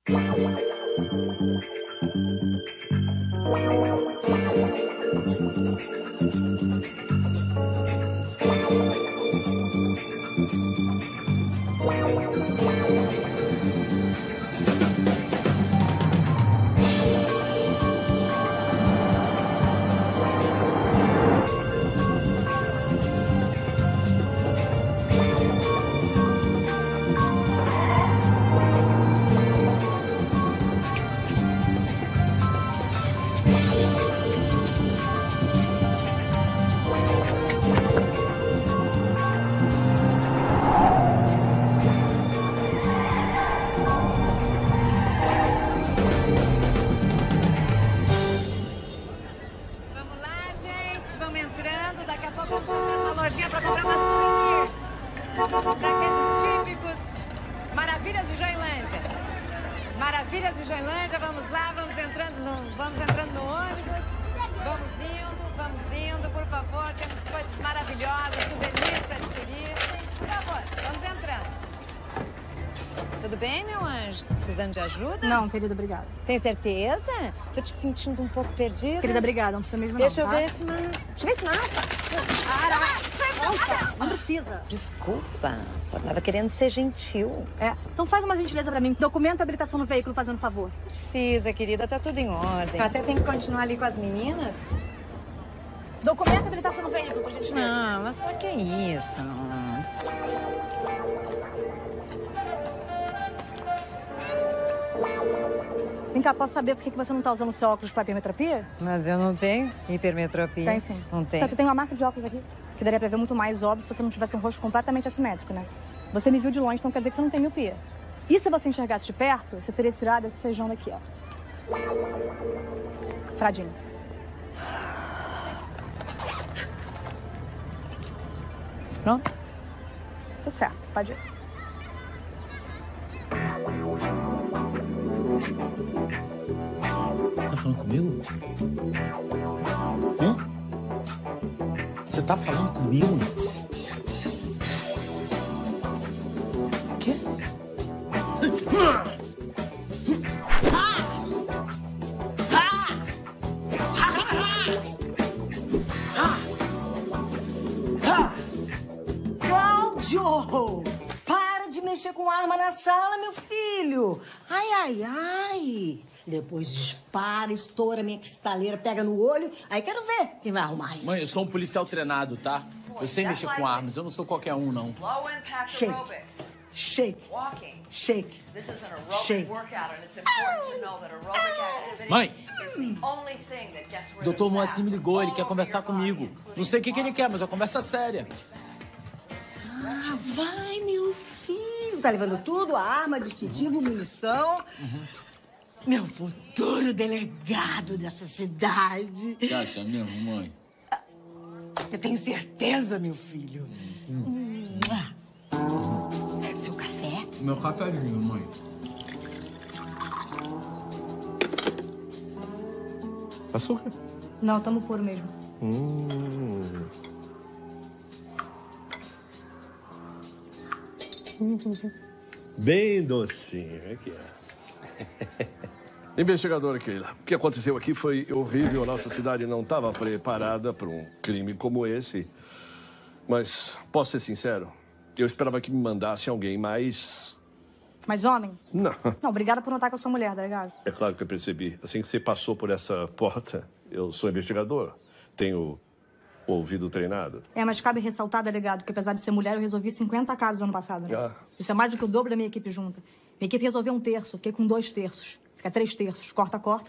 De ajuda? Não, querida, obrigada. Tem certeza? Tô te sentindo um pouco perdida. Querida, obrigada, não precisa mesmo Deixa não, eu tá? ver esse mapa. Deixa eu ver esse mapa. Volta, não precisa. Desculpa, só tava querendo ser gentil. Então faz uma gentileza pra mim. Documenta a habilitação no veículo, fazendo favor. Precisa, querida, tá tudo em ordem. Eu até tenho que continuar ali com as meninas. Documenta a habilitação no veículo, por gentileza. Não, mas por que isso? Vem cá, posso saber por que você não tá usando o seu óculos para hipermetropia? Mas eu não tenho hipermetropia. Tem sim. Não tem. Só que tem uma marca de óculos aqui, que daria pra ver muito mais óbvio se você não tivesse um rosto completamente assimétrico, né? Você me viu de longe, então quer dizer que você não tem miopia. E se você enxergasse de perto, você teria tirado esse feijão daqui, ó. Fradinho. Pronto? Tudo certo, pode ir. Tá falando comigo? Hã? Você tá falando comigo? O quê? Cláudio! Para de mexer com arma na sala, meu filho! Ai, ai, ai! Depois dispara, estoura minha cristaleira, pega no olho. Aí quero ver quem vai arrumar isso. Mãe, eu sou um policial treinado, tá? Eu sei mexer com armas, eu não sou qualquer um, não. Low impact Shake. aerobics. Shake. Walking. Shake. This is an aerobic Shake. workout, and it's important to know that aerobic activity Mãe. is the only thing that gets rid Doutor of Moacir me fat ligou, ele all quer over conversar your body, comigo. including Não sei o que ele quer, mas é uma conversa séria. Ah, vai, meu filho. Tá levando tudo? A arma, distintivo, munição. Meu futuro delegado dessa cidade. Você acha mesmo, mãe? Eu tenho certeza, meu filho. Seu café? Meu cafezinho, mãe. Açúcar? Não, tamo puro mesmo. Bem docinho, aqui é. Investigadora Keila, o que aconteceu aqui foi horrível. A nossa cidade não estava preparada para um crime como esse. Mas, posso ser sincero, eu esperava que me mandasse alguém mais... Mas homem? Não. Não, obrigada por notar que eu sou mulher, delegado. É claro que eu percebi. Assim que você passou por essa porta, eu sou investigador. Tenho o ouvido treinado. Mas cabe ressaltar, delegado, que apesar de ser mulher, eu resolvi 50 casos ano passado. Né? Isso é mais do que o dobro da minha equipe junta. Minha equipe resolveu 1/3, fiquei com 2/3. Fica 3/3. Corta, corta.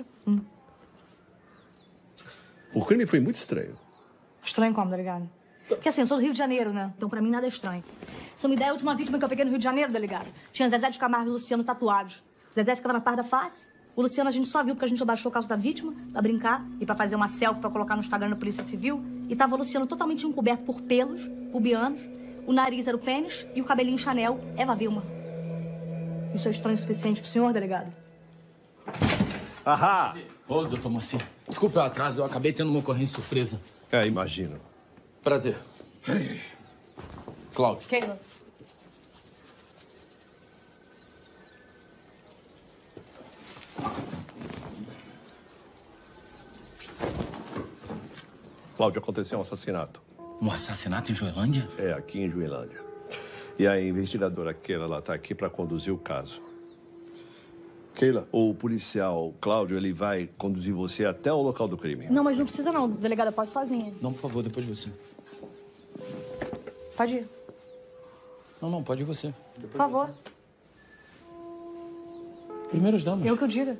O crime foi muito estranho. Estranho como, delegado? Porque assim, eu sou do Rio de Janeiro, né? Então pra mim nada é estranho. Você me dá a última vítima que eu peguei no Rio de Janeiro, delegado? Tinha Zezé de Camargo e Luciano tatuados. Zezé ficava na parte da face. O Luciano a gente só viu porque a gente abaixou o calço da vítima pra brincar e pra fazer uma selfie pra colocar no Instagram da Polícia Civil. E tava o Luciano totalmente encoberto por pelos pubianos. O nariz era o pênis e o cabelinho Chanel, Eva Vilma. Isso é estranho o suficiente pro senhor, delegado? Ahá! Ô, doutor Moacir, desculpe o atraso, eu acabei tendo uma ocorrência surpresa. Imagino. Prazer. Cláudio. Keila. Cláudio, aconteceu um assassinato. Um assassinato em Joelândia? É, aqui em Joelândia. E a investigadora Keila, ela tá aqui para conduzir o caso. Keila, o policial Cláudio, ele vai conduzir você até o local do crime. Não, mas não precisa não. Delegada, posso sozinha. Não, por favor, depois você. Pode ir. Não, pode ir você. Por favor. Primeiras damas. Eu que eu diga.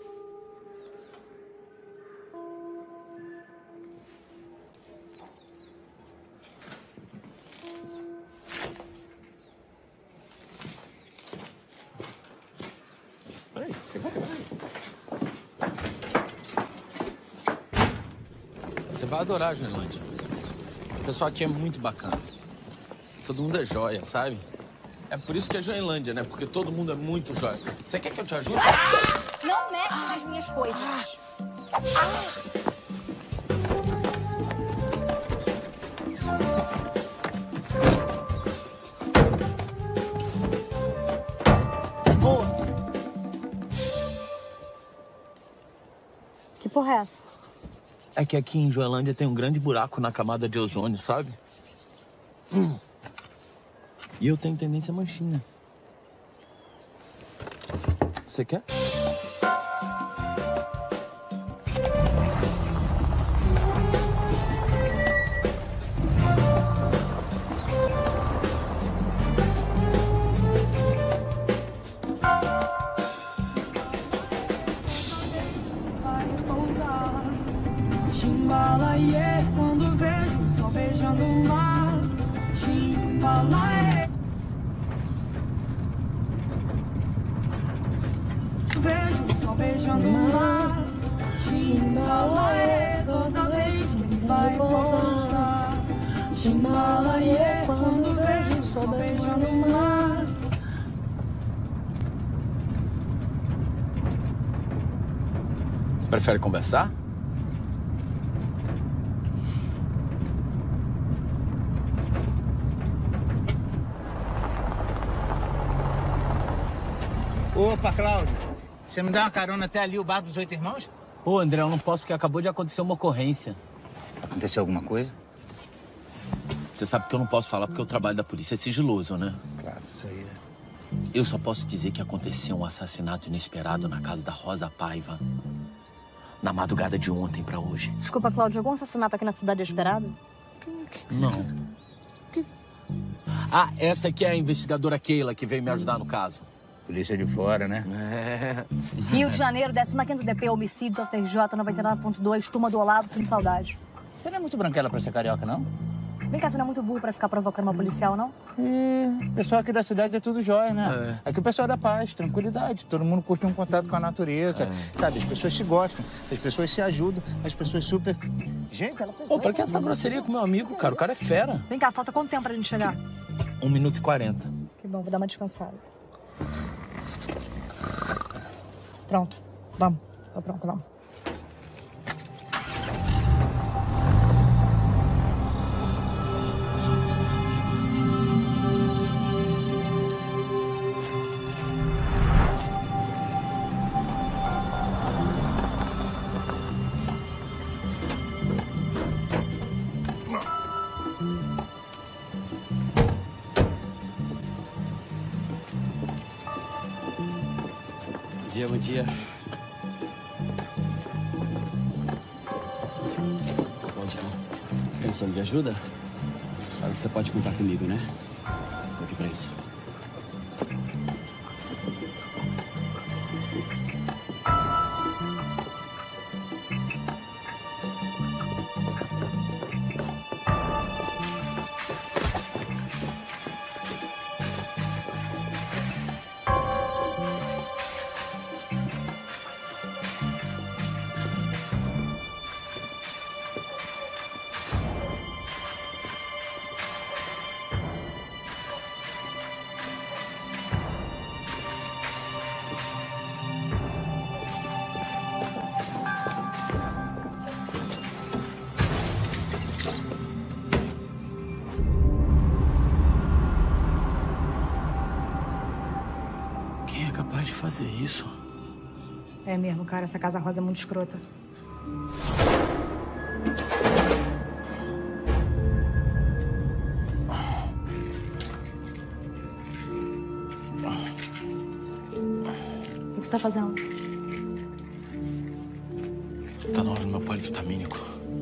Você vai adorar, Joelândia. O pessoal aqui é muito bacana. Todo mundo é joia, sabe? É por isso que é Joelândia, né? Porque todo mundo é muito joia. Você quer que eu te ajude? Não mexe nas minhas coisas. Que porra é essa? É que aqui em Joelândia tem um grande buraco na camada de ozônio, sabe? E eu tenho tendência a manchinha. Você quer? Chimbalaie, quando vejo o sol beijando o mar. Chimbalaie. Vejo o sol beijando o mar. Chimbalaie, toda vez que ele vai pousar. Chimbalaie, quando vejo o sol beijando o mar. Você prefere conversar? Opa, Cláudio, você me dá uma carona até ali, o bar dos 8 irmãos? Ô, André, eu não posso porque acabou de acontecer uma ocorrência. Aconteceu alguma coisa? Você sabe que eu não posso falar porque o trabalho da polícia é sigiloso, né? Claro, isso aí é. Eu só posso dizer que aconteceu um assassinato inesperado na casa da Rosa Paiva. Na madrugada de ontem pra hoje. Desculpa, Cláudio, algum assassinato aqui na cidade é esperado? Não. Ah, essa aqui é a investigadora Keila que veio me ajudar no caso. Polícia de fora, né? Rio de Janeiro, 15º DP, homicídio, FRJ 99.2, turma do Olavo, sinto saudade. Você não é muito branquela pra ser carioca, não? Vem cá, você não é muito burro pra ficar provocando uma policial, não? O pessoal aqui da cidade é tudo jóia, né? Aqui o pessoal é da paz, tranquilidade. Todo mundo curte um contato com a natureza, sabe? As pessoas se gostam, as pessoas se ajudam, as pessoas super... Gente, ela fez... Pô, pra que essa grosseria com meu amigo, cara? O cara é fera. Vem cá, falta quanto tempo pra gente chegar? 1 minuto e 40. Que bom, vou dar uma descansada. Pronto, vamos. Tô pronto, vamos. Bom dia. Bom dia. Você está precisando de ajuda? Sabe que você pode contar comigo, né? Estou aqui para isso. De fazer isso? É mesmo, cara. Essa casa rosa é muito escrota. que você tá fazendo? Tá na hora do meu polivitamínico.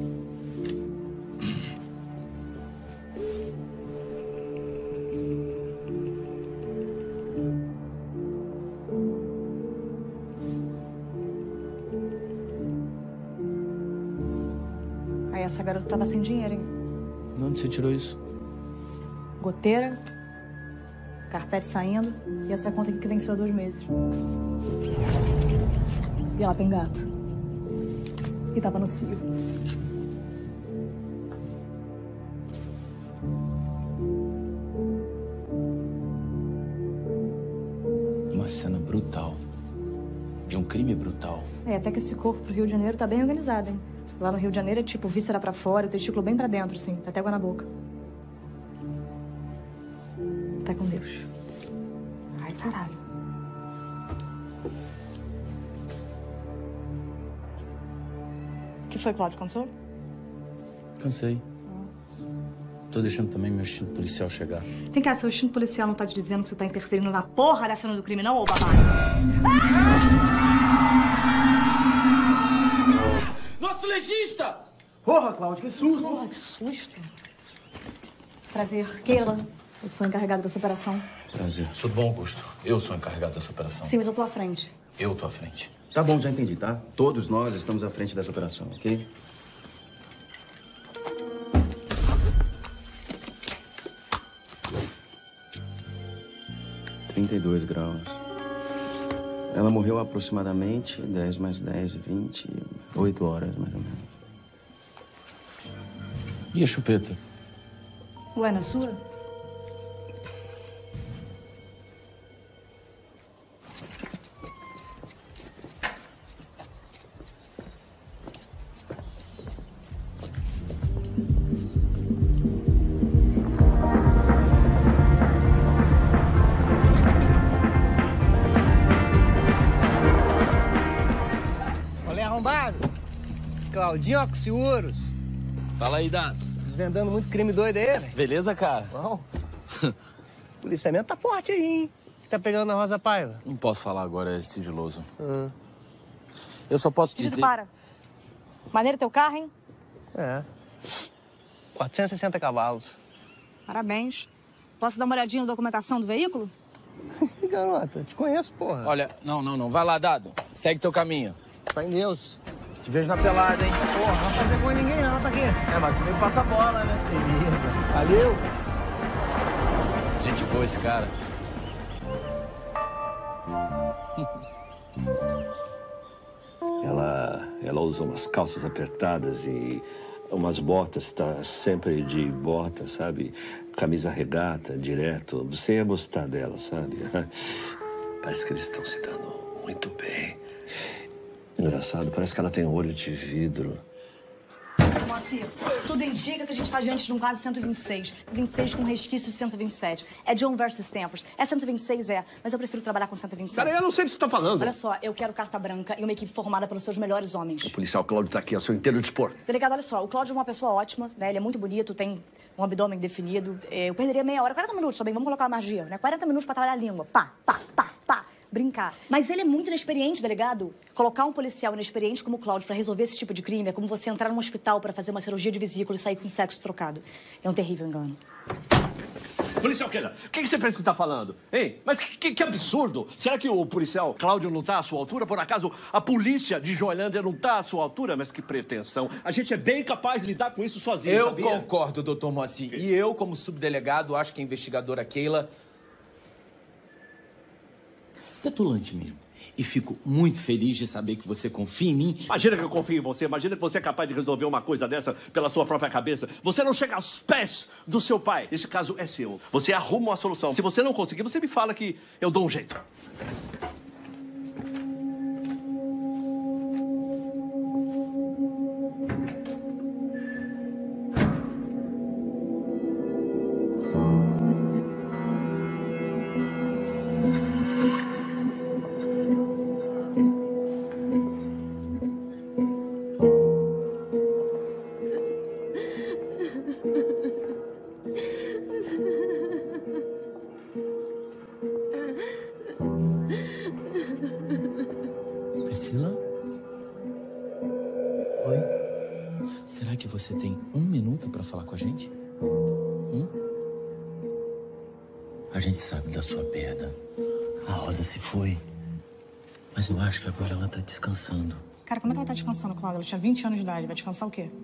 Aí essa garota tava sem dinheiro, hein? De onde você tirou isso? Goteira, carpete saindo e essa conta aqui que venceu há 2 meses. E ela tem gato. E tava no cio. Uma cena brutal. De um crime brutal. É, até que esse corpo pro Rio de Janeiro tá bem organizado, hein? Lá no Rio de Janeiro é tipo víscera pra fora, o testículo bem pra dentro, assim. Até água na boca. Tá com Deus. Ai, caralho. O que foi, Cláudio? Cansou? Cansei. Tô deixando também meu instinto policial chegar. Tem cá, seu instinto policial não tá te dizendo que você tá interferindo na porra da cena do crime, não, ô babaca? Nosso legista! Porra, Cláudio, que susto! Porra, que susto. Prazer. Keila, eu sou encarregada dessa operação. Prazer. Tudo bom, Augusto? Eu sou encarregado dessa operação. Sim, mas eu tô à frente. Eu tô à frente. Tá bom, já entendi, tá? Todos nós estamos à frente dessa operação, ok? ...32 graus. Ela morreu aproximadamente 10 mais 10, 20... 8 horas, mais ou menos. E a chupeta? Ué, na sua? Olha, arrombado. Claudinho Oxiurus. Fala aí, Dado. Desvendando muito crime doido aí, velho. Beleza, cara? Bom. O policiamento tá forte aí, hein? O que tá pegando na Rosa Paiva? Não posso falar agora, é sigiloso. Eu só posso Diz, dizer... para. Maneiro teu carro, hein? É. 460 cavalos. Parabéns. Posso dar uma olhadinha na documentação do veículo? Garota, te conheço, porra. Olha, não. Vai lá, Dado. Segue teu caminho. Fé em Deus. Te vejo na pelada, hein? Porra, não vai fazer com ninguém não, tá aqui. É, mas tu nem passa a bola, né? Beleza. Valeu. Gente boa esse cara. Ela usa umas calças apertadas e umas botas, tá sempre de bota, sabe? Camisa regata, direto. Você ia gostar dela, sabe? Parece que eles estão se dando muito bem. Engraçado, parece que ela tem um olho de vidro. Moacir, tudo indica que a gente está diante de um caso 126. 26 com resquício 127. É John versus Stanford. É 126, mas eu prefiro trabalhar com 127. Cara, eu não sei do que você tá falando. Olha só, eu quero carta branca e uma equipe formada pelos seus melhores homens. O policial Cláudio tá aqui ao seu inteiro dispor. Delegado, olha só, o Cláudio é uma pessoa ótima, né? Ele é muito bonito, tem um abdômen definido. Eu perderia meia hora, 40 minutos também, vamos colocar uma magia, né? 40 minutos pra trabalhar a língua. Pá. Brincar. Mas ele é muito inexperiente, delegado. Colocar um policial inexperiente como o Cláudio pra resolver esse tipo de crime é como você entrar num hospital pra fazer uma cirurgia de vesícula e sair com sexo trocado. É um terrível engano. Policial Keila, o que você pensa que tá falando? Hein? Mas que absurdo! Será que o policial Cláudio não tá à sua altura? Por acaso a polícia de Joilândia não tá à sua altura? Mas que pretensão. A gente é bem capaz de lidar com isso sozinho, Eu sabia? concordo, doutor Moacir. E eu, como subdelegado, acho que a investigadora Keila... petulante mesmo. E fico muito feliz de saber que você confia em mim. Imagina que eu confio em você. Imagina que você é capaz de resolver uma coisa dessa pela sua própria cabeça. Você não chega aos pés do seu pai. Esse caso é seu. Você arruma uma solução. Se você não conseguir, você me fala que eu dou um jeito. Priscila? Oi? Será que você tem 1 minuto pra falar com a gente? A gente sabe da sua perda. A Rosa se foi. Mas eu acho que agora ela tá descansando. Cara, como é que ela tá descansando, Cláudia? Ela tinha 20 anos de idade. Vai descansar o quê?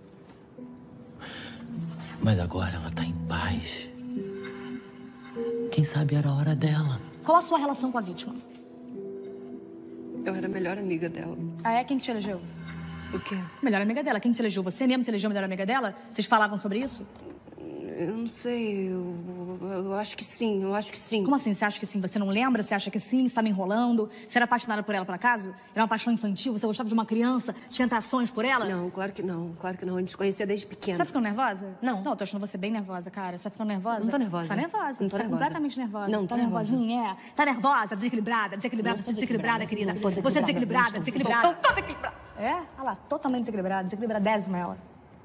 Mas agora ela tá em paz. Quem sabe era a hora dela. Qual a sua relação com a vítima? Eu era a melhor amiga dela. Ah, é? Quem que te elegeu? O quê? Melhor amiga dela. Quem te elegeu? Você mesmo se elegeu a melhor amiga dela? Vocês falavam sobre isso? Eu não sei, eu acho que sim, eu acho que sim. Como assim? Você acha que sim? Você não lembra? Você acha que sim? Você tá me enrolando? Você era apaixonada por ela, por acaso? Era uma paixão infantil? Você gostava de uma criança? Tinha atrações por ela? Não, claro que não. A gente se conhecia desde pequena. Você tá ficando nervosa? Não. Não, eu tô achando você bem nervosa, cara. Você tá ficando nervosa? Não tô nervosa. Você tá nervosa. Não tô você nervosa. Tá completamente nervosa. Não, tá tô nervosa. nervosinha, é? Tá nervosa, desequilibrada, querida. Você é desequilibrada. Não tô desequilibrada. É? Olha lá, totalmente desequilibradésima ela.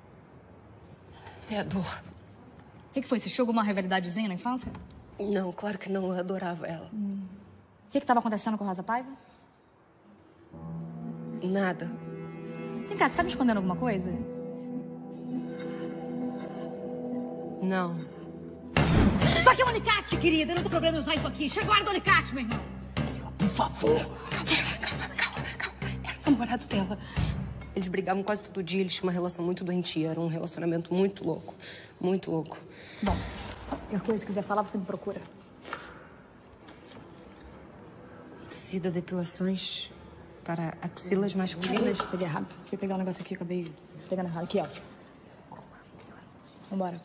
É a dor. O que foi? Você tinha alguma rivalidadezinha na infância? Não, claro que não. Eu adorava ela. O que tava acontecendo com a Rosa Paiva? Nada. Vem cá, você tá me escondendo alguma coisa? Não. Isso aqui é um alicate, querida. Não tem problema em usar isso aqui. Chegou a hora do alicate, meu irmão. Por favor. Calma. Era o namorado dela. Eles brigavam quase todo dia. Eles tinham uma relação muito doentia. Era um relacionamento muito louco. Muito louco. Bom, qualquer coisa que quiser falar, você me procura. Cida depilações para axilas masculinas. Peguei errado. Fui pegar um negócio aqui, acabei pegando errado. Aqui, ó. Vambora.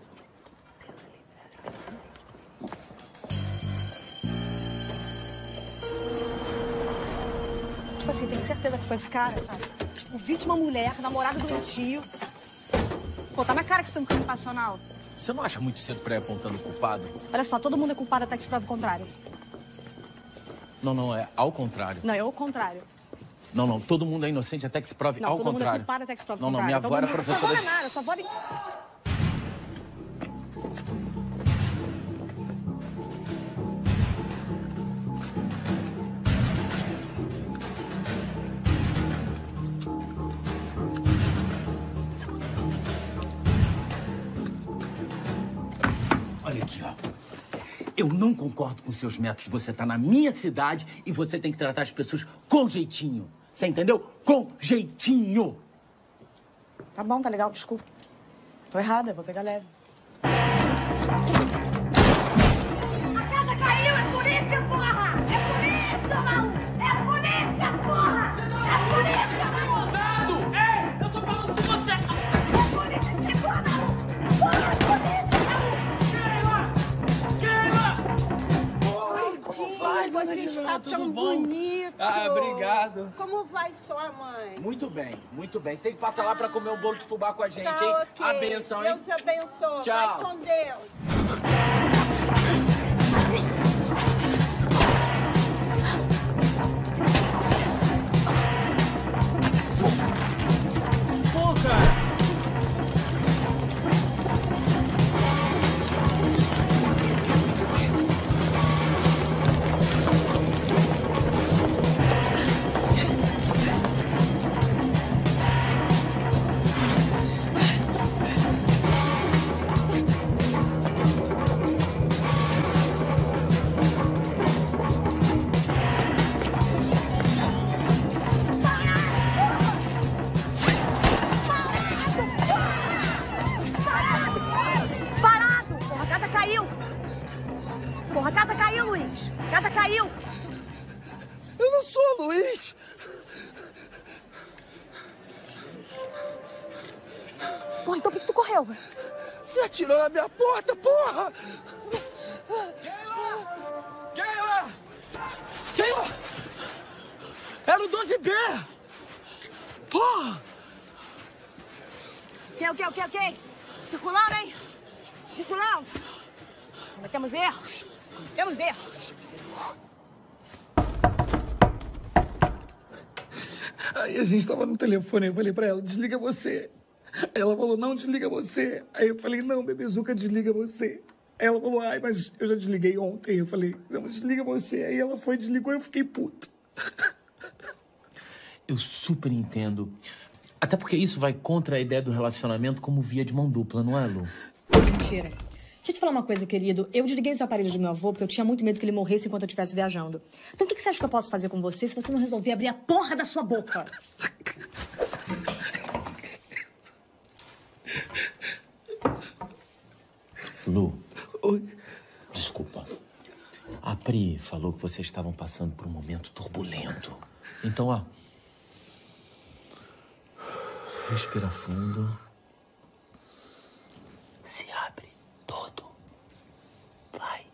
Tipo assim, tenho certeza que foi esse cara, sabe? Tipo, vítima mulher, namorado doentio. Pô, tá na cara que isso é um crime passional. Você não acha muito cedo pra ir apontando o culpado? Olha só, todo mundo é culpado até que se prove o contrário. Não, é ao contrário. Não, é o contrário. Não, todo mundo é inocente até que se prove Não, ao todo mundo é contrário. culpado até que se prove o Não, contrário. minha avó era professora... Sua avó não é nada, sua avó... Olha aqui, ó. Eu não concordo com seus métodos. Você tá na minha cidade e você tem que tratar as pessoas com jeitinho. Você entendeu? Com jeitinho. Tá bom, tá legal, desculpa. Tô errada, vou pegar leve. A casa caiu, é polícia, porra! É polícia, maluco! É polícia, porra! É polícia, maluco! Ei, eu tô falando com você! É polícia, porra, maluco! Porra, é polícia, maluco! Ai, você está tão bonito. Ah, obrigado. Como vai sua mãe? Muito bem, muito bem. Você tem que passar lá pra comer um bolo de fubá com a gente, Tá, hein? ok. A benção, hein? Deus abençoe. Tchau. Vai com Deus. Pô, cara. Parado! Porra, a casa caiu! Porra, a casa caiu, Luiz! A casa caiu! Eu não sou o Luiz! Porra, então por que tu correu? Você atirou na minha porta, porra! Keila! Era o 12B! Porra! Ok. Circulando, hein? Circulando. Temos erros. Aí a gente tava no telefone, eu falei pra ela, desliga você. Aí ela falou, não, desliga você. Aí eu falei, não, bebezuca, desliga você. Aí ela falou, ai, mas eu já desliguei ontem. Eu falei, não, desliga você. Aí ela foi, desligou e eu fiquei puto. Eu super entendo. Até porque isso vai contra a ideia do relacionamento como via de mão dupla, não é, Lu? Mentira. Deixa eu te falar uma coisa, querido. Eu desliguei os aparelhos do meu avô porque eu tinha muito medo que ele morresse enquanto eu estivesse viajando. Então o que você acha que eu posso fazer com você se você não resolver abrir a porra da sua boca? Lu. Desculpa. A Pri falou que vocês estavam passando por um momento turbulento. Então, ó. Respira fundo. Se abre todo. Vai.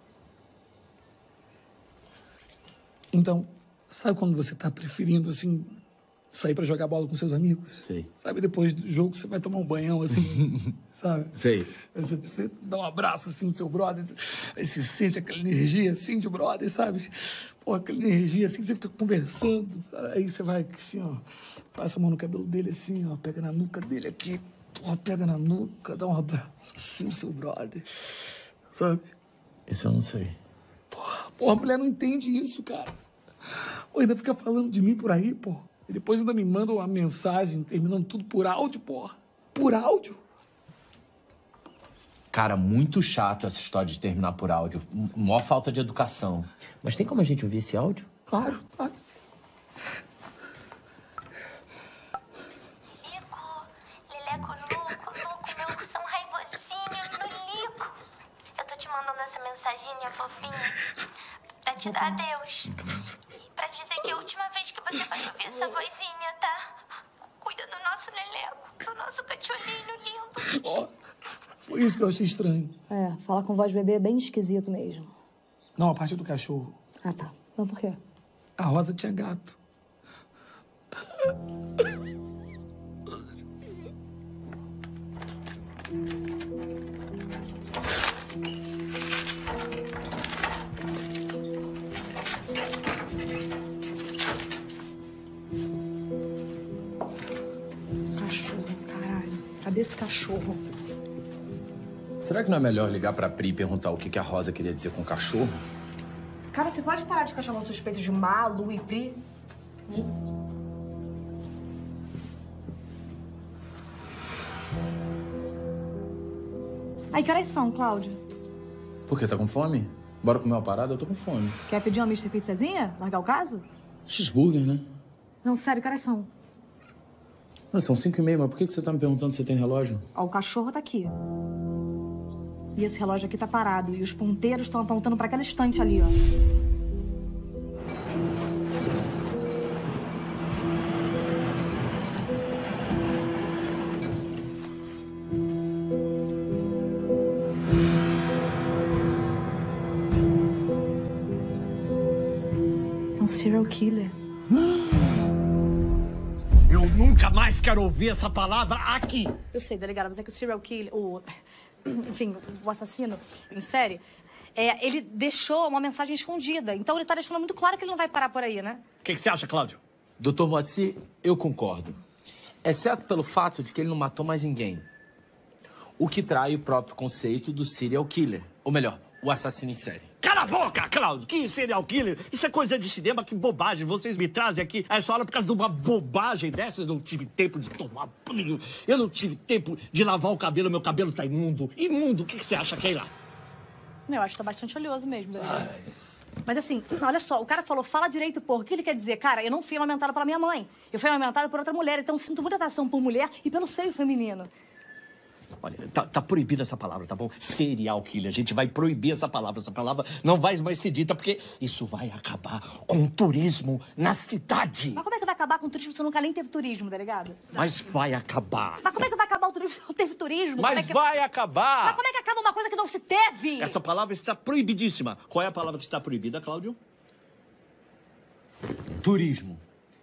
Então, sabe quando você tá preferindo, assim, sair pra jogar bola com seus amigos? Sei. Sabe, depois do jogo você vai tomar um banhão, assim, sabe? Sei. Você dá um abraço, assim, no seu brother, aí você sente aquela energia, assim, de brother, sabe? Pô, aquela energia, assim, você fica conversando, aí você vai, assim, ó, passa a mão no cabelo dele, assim, ó, pega na nuca dele aqui, porra, pega na nuca, dá um abraço, assim, no seu brother, sabe? Isso eu não sei. Porra, a mulher não entende isso, cara. Pô, ainda fica falando de mim por aí, pô. E depois ainda me manda uma mensagem terminando tudo por áudio, porra. Por áudio. Cara, muito chato essa história de terminar por áudio. Maior falta de educação. Mas tem como a gente ouvir esse áudio? Claro, claro. Leleco louco, meu ursão raivosinho no lico. Eu tô te mandando essa mensaginha fofinha pra te dar adeus. E pra dizer que é a última vez que você vai ouvir essa vozinha, tá? Cuida do nosso Leleco, do nosso cachorrinho lindo. Ó, foi isso que eu achei estranho. É, falar com voz de bebê é bem esquisito mesmo. Não, a parte do cachorro. Ah, tá. Mas por quê? A Rosa tinha gato. Cachorro, caralho. Cadê esse cachorro? Será que não é melhor ligar pra Pri e perguntar o que a Rosa queria dizer com o cachorro? Cara, você pode parar de ficar chamando suspeitos de Malu e Pri? Aí, que horas são, Cláudio? Por quê? Tá com fome? Bora comer uma parada? Eu tô com fome. Quer pedir uma Mr. Pizzazinha? Largar o caso? Cheeseburger, né? Não, sério, que horas são? Não, são 5h30, mas por que você tá me perguntando se você tem relógio? Ó, o cachorro tá aqui. E esse relógio aqui tá parado. E os ponteiros estão apontando pra aquela estante ali, ó. É um serial killer. Eu nunca mais quero ouvir essa palavra aqui. Eu sei, delegada, mas é que o serial killer, enfim, o assassino em série, ele deixou uma mensagem escondida. Então ele tá deixando muito claro que ele não vai parar por aí, né? O que você acha, Cláudio? Doutor Moacir, eu concordo. Exceto pelo fato de que ele não matou mais ninguém. O que trai o próprio conceito do serial killer. Ou melhor, o assassino em série. Cala a boca, Cláudio! Que serial killer? Isso é coisa de cinema, que bobagem. Vocês me trazem aqui a essa hora por causa de uma bobagem dessas. Eu não tive tempo de tomar banho. Eu não tive tempo de lavar o cabelo. Meu cabelo tá imundo. Imundo, o que você acha, Keila? Eu acho que tá bastante oleoso mesmo, delegado. Mas assim, olha só, o cara falou, fala direito, porra. O que ele quer dizer? Cara, eu não fui amamentada pela minha mãe. Eu fui amamentada por outra mulher. Então eu sinto muita atração por mulher e pelo seio feminino. Olha, tá proibida essa palavra, tá bom? Serial killer. A gente vai proibir essa palavra. Essa palavra não vai mais ser dita, porque isso vai acabar com o turismo na cidade. Mas como é que vai acabar com o turismo se nunca nem teve turismo, delegado? Mas vai acabar. Mas como é que vai acabar o turismo se não teve turismo? Mas vai acabar. Mas como é que acaba uma coisa que não se teve? Essa palavra está proibidíssima. Qual é a palavra que está proibida, Cláudio? Turismo.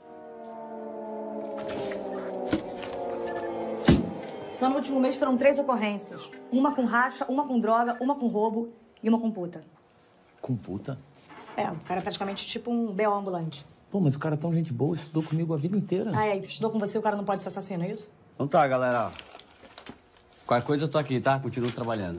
Só no último mês foram 3 ocorrências. Uma com racha, uma com droga, uma com roubo e uma com puta. Com puta? É, o cara é praticamente tipo um B.O. ambulante. Pô, mas o cara é tão gente boa, estudou comigo a vida inteira. Ah, é, estudou com você, o cara não pode ser assassino, é isso? Então tá, galera. Qualquer coisa eu tô aqui, tá? Continuo trabalhando.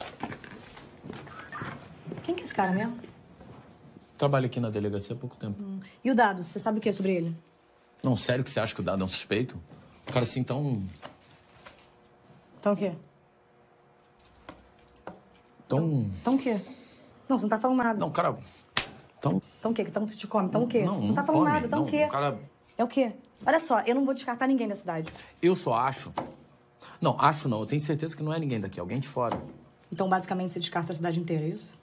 Quem que é esse cara mesmo? Trabalho aqui na delegacia há pouco tempo. E o Dado, você sabe o que é sobre ele? Não, sério que você acha que o Dado é um suspeito? O cara assim tão... Então o quê? Então o quê? Não, você não tá falando nada. Não, cara... Então o quê? Então tu te come? Então o quê? Não, você não tá falando nada. Então o quê? O cara... É o quê? Olha só, eu não vou descartar ninguém da cidade. Eu só acho... Não, acho não. Eu tenho certeza que não é ninguém daqui. É alguém de fora. Então, basicamente, você descarta a cidade inteira, é isso?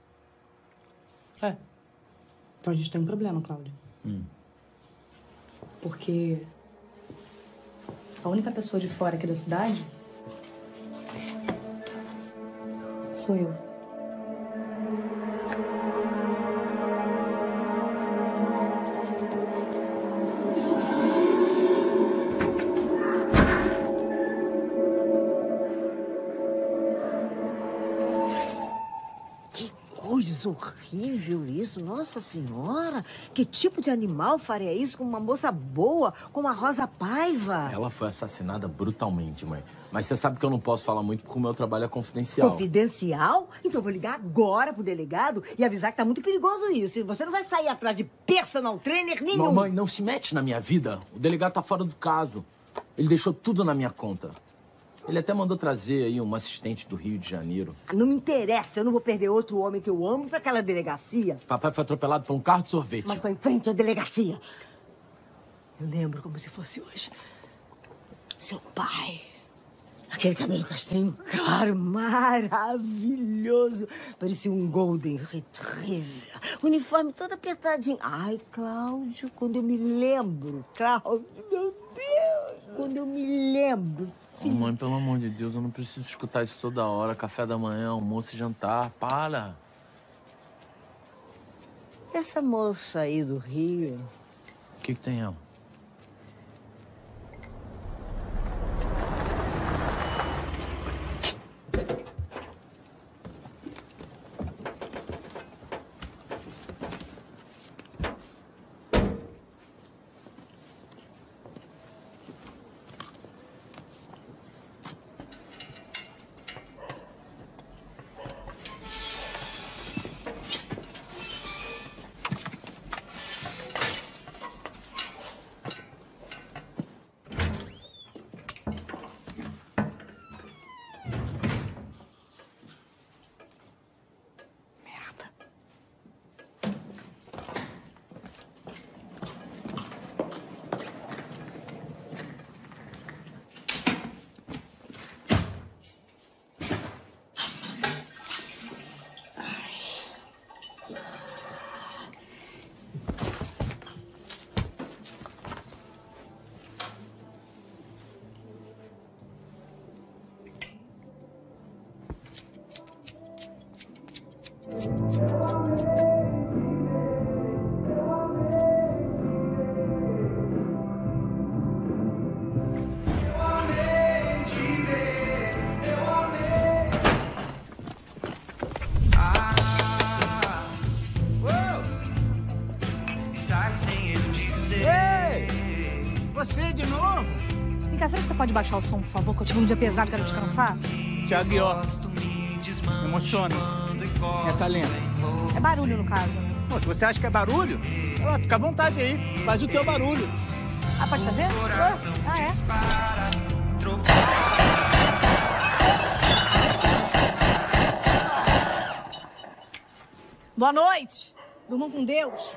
É. Então a gente tem um problema, Cláudia. Porque a única pessoa de fora aqui da cidade sou eu. Coisa horrível isso, Nossa Senhora! Que tipo de animal faria isso com uma moça boa, como a Rosa Paiva? Ela foi assassinada brutalmente, mãe. Mas você sabe que eu não posso falar muito porque o meu trabalho é confidencial. Confidencial? Então eu vou ligar agora pro delegado e avisar que tá muito perigoso isso. Você não vai sair atrás de personal trainer nenhum. Mamãe, não se mete na minha vida. O delegado tá fora do caso. Ele deixou tudo na minha conta. Ele até mandou trazer aí uma assistente do Rio de Janeiro. Não me interessa, eu não vou perder outro homem que eu amo pra aquela delegacia. Papai foi atropelado por um carro de sorvete. Mas foi em frente à delegacia. Eu lembro como se fosse hoje. Seu pai. Aquele cabelo castanho claro, maravilhoso. Parecia um Golden Retriever. O uniforme todo apertadinho. Ai, Cláudio, quando eu me lembro. Cláudio, meu Deus. Quando eu me lembro. Mãe, pelo amor de Deus, eu não preciso escutar isso toda hora. Café da manhã, almoço e jantar. Para. Essa moça aí do Rio... O que tem ela? Você de novo? Vem cá, será que você pode baixar o som, por favor? Que eu tive um dia pesado, quero descansar. Thiago Guió. Emociona. É talento. É barulho, no caso. Pô, se você acha que é barulho, vai lá, fica à vontade aí. Faz o teu barulho. Ah, pode fazer? Ah, é? Boa noite. Durmam com Deus.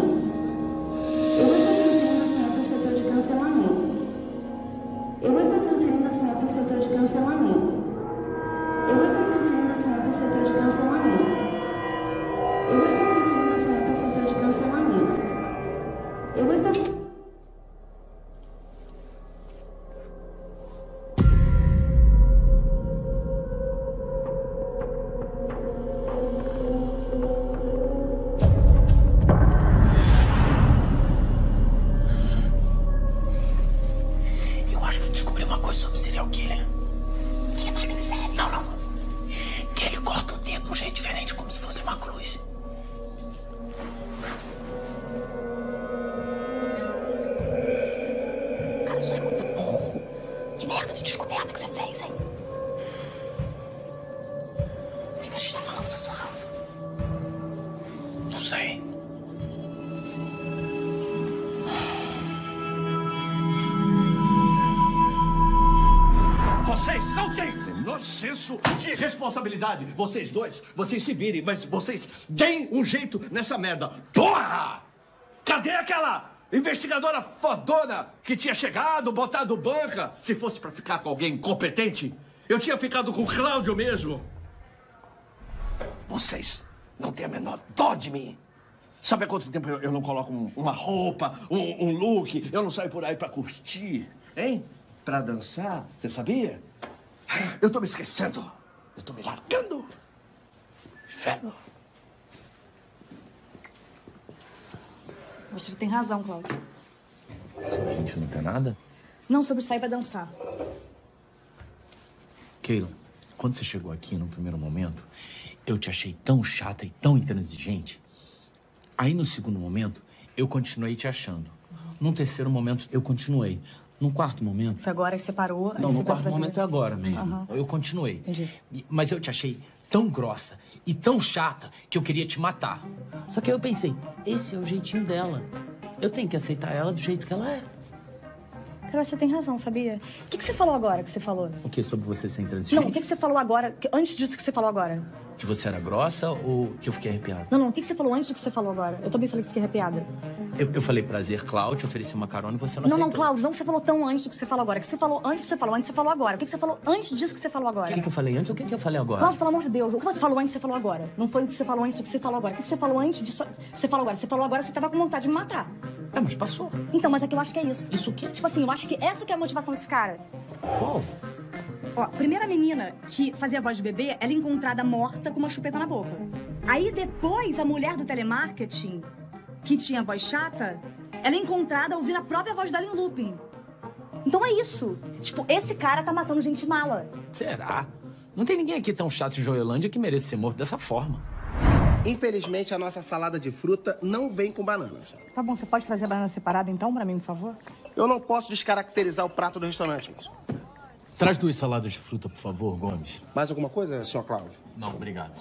cancelamento. Eu vou estar transferindo o senhor para o setor de cancelamento. descobri uma coisa sobre o serial killer. Que ele mata em série? Não, não. Que ele corta o dedo de um jeito diferente, como se fosse uma cruz. Cara, isso é muito burro. Que merda de descoberta que você fez, hein? Por que a gente tá falando sussurrando? Não sei. Vocês não têm o menor senso de responsabilidade. Vocês dois, vocês se virem, mas vocês deem um jeito nessa merda. Porra! Cadê aquela investigadora fodona que tinha chegado, botado banca? Se fosse pra ficar com alguém incompetente, eu tinha ficado com o Cláudio mesmo. Vocês não têm a menor dó de mim. Sabe há quanto tempo eu não coloco uma roupa, um look? Eu não saio por aí pra curtir, hein? Pra dançar, você sabia? Eu tô me esquecendo. Eu tô me largando. Inferno. Acho que ele tem razão, Cláudio. A gente não tem nada? Não, sobre sair pra dançar. Keila, quando você chegou aqui no primeiro momento, eu te achei tão chata e tão intransigente. Aí no segundo momento, eu continuei te achando. Num terceiro momento, eu continuei. No quarto momento... Foi agora que você parou... Não, no quarto momento é agora mesmo. Uhum. Eu continuei. Entendi. Mas eu te achei tão grossa e tão chata que eu queria te matar. Só que aí eu pensei, esse é o jeitinho dela. Eu tenho que aceitar ela do jeito que ela é. Cara, você tem razão, sabia? O que você falou agora que você falou? O que? Sobre você ser intransigente? Não, o que você falou agora, antes disso que você falou agora? Que você era grossa ou que eu fiquei arrepiado? Não, o que você falou antes do que você falou agora? Eu também falei que você fiquei arrepiada. Eu falei prazer, Cláudio, ofereci uma carona e você não aceitou. Não, Cláudio, não que você falou tão antes do que você falou agora. O que você falou antes do que você falou, antes você falou agora. O que você falou antes disso que você falou agora? O que eu falei antes ou o que eu falei agora? Cláudio, pelo amor de Deus, o que você falou antes, você falou agora. Não foi o que você falou antes do que você falou agora. O que você falou antes disso, você falou agora. Você falou agora, você tava com vontade de me matar. É, mas passou. Então, mas é que eu acho que é isso. Isso o quê? Tipo assim, eu acho que essa que é a motivação desse cara. Qual? Ó, a primeira menina que fazia a voz de bebê, ela é encontrada morta com uma chupeta na boca. Aí depois, a mulher do telemarketing, que tinha a voz chata, ela é encontrada ouvindo a própria voz dela em looping. Então é isso. Tipo, esse cara tá matando gente mala. Será? Não tem ninguém aqui tão chato em Joelândia que mereça ser morto dessa forma. Infelizmente, a nossa salada de fruta não vem com banana, senhor. Tá bom, você pode trazer a banana separada então pra mim, por favor? Eu não posso descaracterizar o prato do restaurante, moço. Traz 2 saladas de fruta, por favor, Gomes. Mais alguma coisa, senhor Cláudio? Não, obrigado.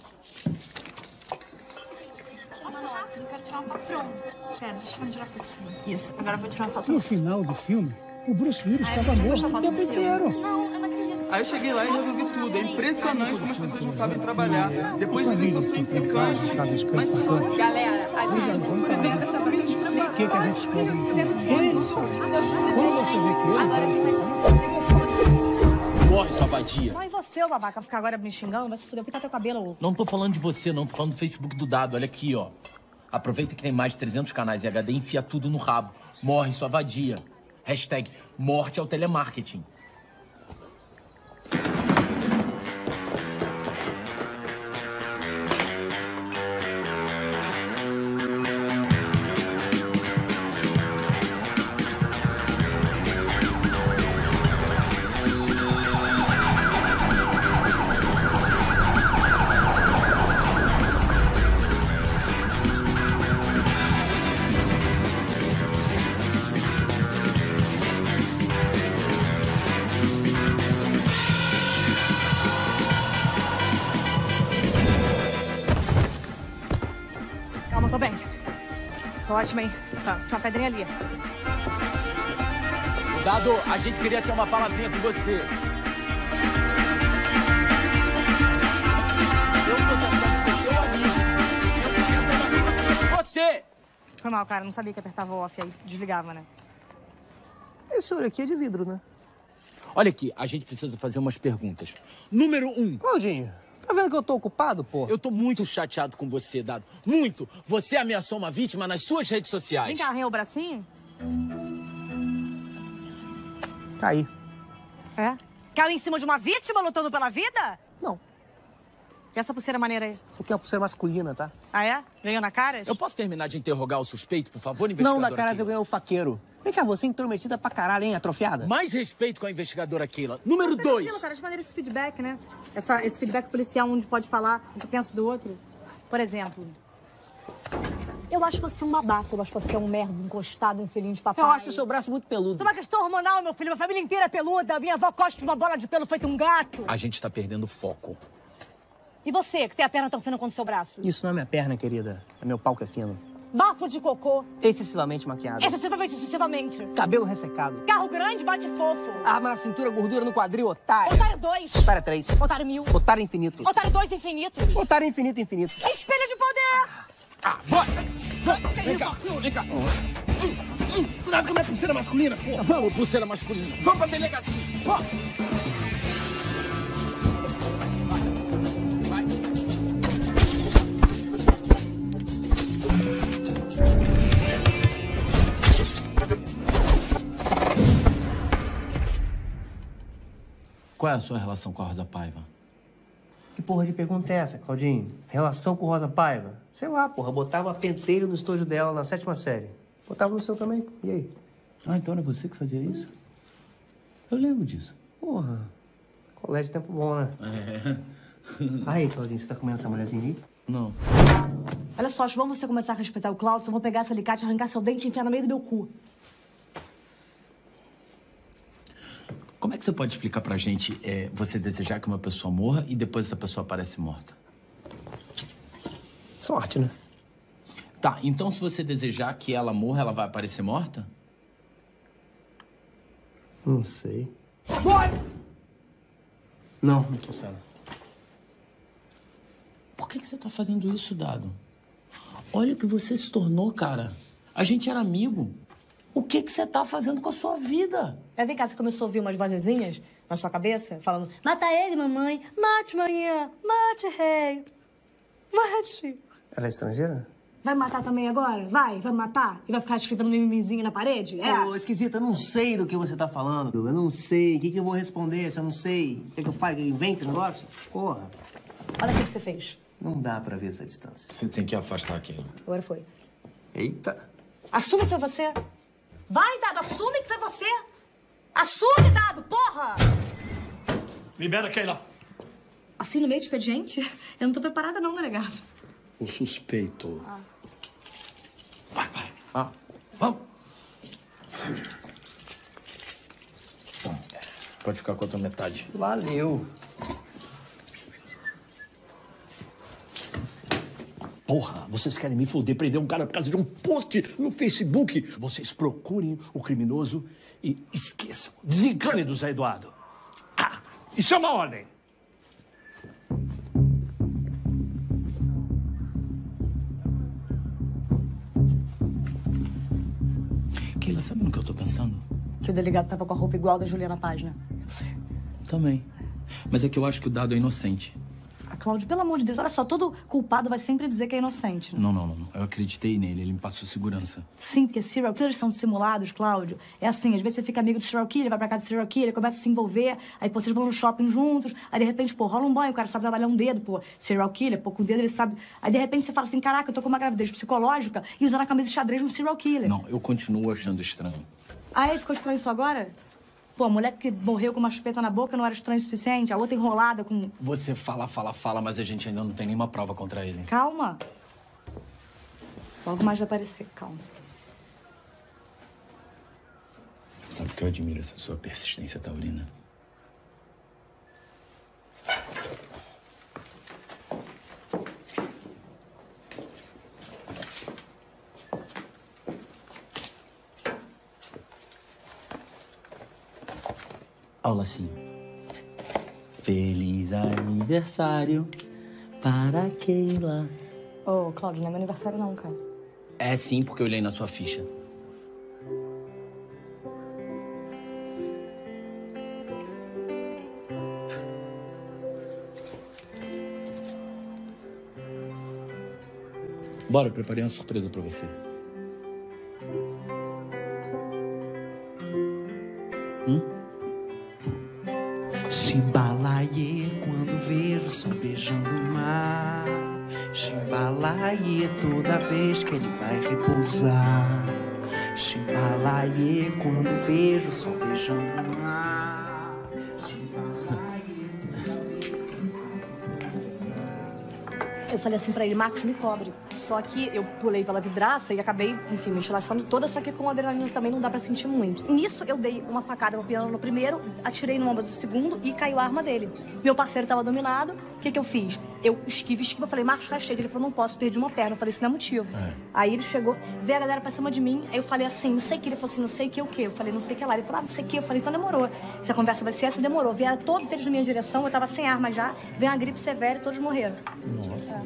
Nossa, eu quero tirar uma foto. Pronto. Pera, deixa eu tirar foto assim. Isso, agora eu vou tirar uma foto. No final do filme, o Bruce Willis estava morto o tempo inteiro. Não, eu não acredito. Aí eu cheguei lá e resolvi tudo. É impressionante como as pessoas não sabem trabalhar. Depois dizem que eu sou implicante. Mas só... Galera, a gente apresenta essa parte de O que a gente pode eles? Quando você vê que eles... Morre, sua vadia. Mas e você, ô babaca, ficar agora me xingando? Vai se fuder, pintar teu cabelo. Não tô falando de você, não. Tô falando do Facebook do Dado. Olha aqui, ó. Aproveita que tem mais de 300 canais em HD e enfia tudo no rabo. Morre, sua vadia. Hashtag morte ao telemarketing. Calma, tô bem. Tô ótima, hein? Tá, tinha uma pedrinha ali. Dado, a gente queria ter uma palavrinha com você. Eu tô tentando ser teu amigo. Eu queria ter uma palavrinha com você. Foi mal, cara. Não sabia que apertava o off aí. Desligava, né? Esse olho aqui é de vidro, né? Olha aqui, a gente precisa fazer umas perguntas. Número 1. Claudinho, tá vendo que eu tô ocupado, pô? Eu tô muito chateado com você, Dado. Muito. Você ameaçou uma vítima nas suas redes sociais. Vem cá, arranhou o bracinho? Caí. É? Caiu em cima de uma vítima lutando pela vida? Não. E essa pulseira maneira aí? Isso aqui é uma pulseira masculina, tá? Ah, é? Ganhou na cara? Eu posso terminar de interrogar o suspeito, por favor, Não, investigador? na cara eu ganhei o faqueiro. Vem cá, você é intrometida pra caralho, hein, atrofiada? Mais respeito com a investigadora Keila. Número 2. Cara, de maneira esse feedback, né? Esse feedback policial onde pode falar o que pensa do outro. Por exemplo, eu acho você um babaca, eu acho você um merda, encostado, um filhinho de papai. Eu acho o seu braço muito peludo. Isso é uma questão hormonal, meu filho. Minha família inteira é peluda. Minha avó cospe uma bola de pelo feito um gato. A gente tá perdendo foco. E você, que tem a perna tão fina quanto o seu braço? Isso não é minha perna, querida. É meu pau que é fino. Bafo de cocô. Excessivamente maquiado. Excessivamente. Cabelo ressecado. Carro grande, bate fofo. Arma na cintura, gordura no quadril, otário. Otário 2. Otário 3. Otário 1000. Otário infinito. Otário 2 infinitos. Otário infinito, infinito. Espelho de poder. Vem cá, vem cá. Cuidado com a minha pulseira masculina, porra. Vamos, pulseira masculina. Vamos pra delegacia. Vamos. Qual é a sua relação com a Rosa Paiva? Que porra de pergunta é essa, Claudinho? Relação com Rosa Paiva? Sei lá, porra. Botava penteiro no estojo dela na 7ª série. Botava no seu também. E aí? Ah, então era você que fazia isso? Eu lembro disso. Porra. Colégio tempo bom, né? É. Aí, Claudinho, você tá comendo essa mulherzinha aí? Não. Olha só, vamos você começar a respeitar o Cláudio, eu vou pegar esse alicate, arrancar seu dente e enfiar no meio do meu cu. Como é que você pode explicar pra gente você desejar que uma pessoa morra e depois essa pessoa aparece morta? Sorte, né? Tá, então se você desejar que ela morra, ela vai aparecer morta? Não sei. Não funciona. Por que você tá fazendo isso, Dado? Olha o que você se tornou, cara. A gente era amigo. O que você tá fazendo com a sua vida? Vem cá, você começou a ouvir umas vozezinhas na sua cabeça, falando: mata ele, mamãe. Mate, manhã. Mate, rei. Mate. Ela é estrangeira? Vai me matar também agora? Vai me matar? E vai ficar escrevendo mimizinho na parede? É? Ô, esquisita, eu não sei do que você tá falando. Eu não sei. O que eu vou responder se eu não sei? O que eu faço? Invento o negócio? Porra. Olha o que você fez. Não dá pra ver essa distância. Você tem que afastar aquilo. Agora foi. Eita. Assume que foi você. Vai, Dado, assume que foi você. Assume, Dado, porra! Libera Keila. Assim, no meio do expediente? Eu não tô preparada não, delegado. O suspeito. Ah, vamos. Pode ficar com a outra metade. Valeu. Porra, vocês querem me foder, prender um cara por causa de um post no Facebook? Vocês procurem o criminoso e esqueçam. Desencane do Zé Eduardo. Ah, e chama a ordem. Keila, sabe no que eu tô pensando? Que o delegado tava com a roupa igual da Juliana Paz, né? Eu sei. Também. Mas é que eu acho que o Dado é inocente. Ah, Cláudio, pelo amor de Deus, olha só, todo culpado vai sempre dizer que é inocente. Né? Não. Eu acreditei nele, ele me passou segurança. Sim, porque serial killers são dissimulados, Cláudio. É assim, às vezes você fica amigo do serial killer, vai pra casa do serial killer, começa a se envolver, aí pô, vocês vão no shopping juntos, aí de repente, pô, rola um banho, o cara sabe trabalhar um dedo, pô, serial killer, pô, com o dedo ele sabe... Aí de repente você fala assim, caraca, eu tô com uma gravidez psicológica e usando a camisa de xadrez no serial killer. Não, eu continuo achando estranho. Ah, aí ficou estranho isso agora? Pô, a mulher que morreu com uma chupeta na boca não era estranho o suficiente? A outra enrolada com... Você fala, mas a gente ainda não tem nenhuma prova contra ele. Calma. Logo mais vai aparecer, calma. Sabe que eu admiro essa sua persistência taurina? Ó o lacinho. Feliz aniversário para Keila. Ô, Cláudio, não é meu aniversário não, cara. É sim, porque eu olhei na sua ficha. Bora, eu preparei uma surpresa pra você. Chimbalaie, quando vejo o sol beijando o mar. Chimbalaie, toda vez que ele vai repousar. Chimbalaie, quando vejo o sol beijando o mar. Eu falei assim pra ele, Marcos, me cobre. Só que eu pulei pela vidraça e acabei, enfim, me enlaçando toda, só que com adrenalina também não dá pra sentir muito. E nisso eu dei uma facada no piano no primeiro, atirei no ombro do segundo e caiu a arma dele. Meu parceiro tava dominado, o que eu fiz? Eu esquivo, eu falei, Marcos, rasteja. Ele falou, não posso, perdi uma perna. Eu falei, isso não é motivo. Aí ele chegou, veio a galera pra cima de mim, aí eu falei assim, não sei o que. Ele falou assim, não sei o que, o quê? Eu falei, não sei o que lá. Ele falou, não sei o que. Eu falei, então demorou. Se a conversa vai ser essa, demorou. Vieram todos eles na minha direção, eu tava sem arma já, veio uma gripe severa e todos morreram. Nossa.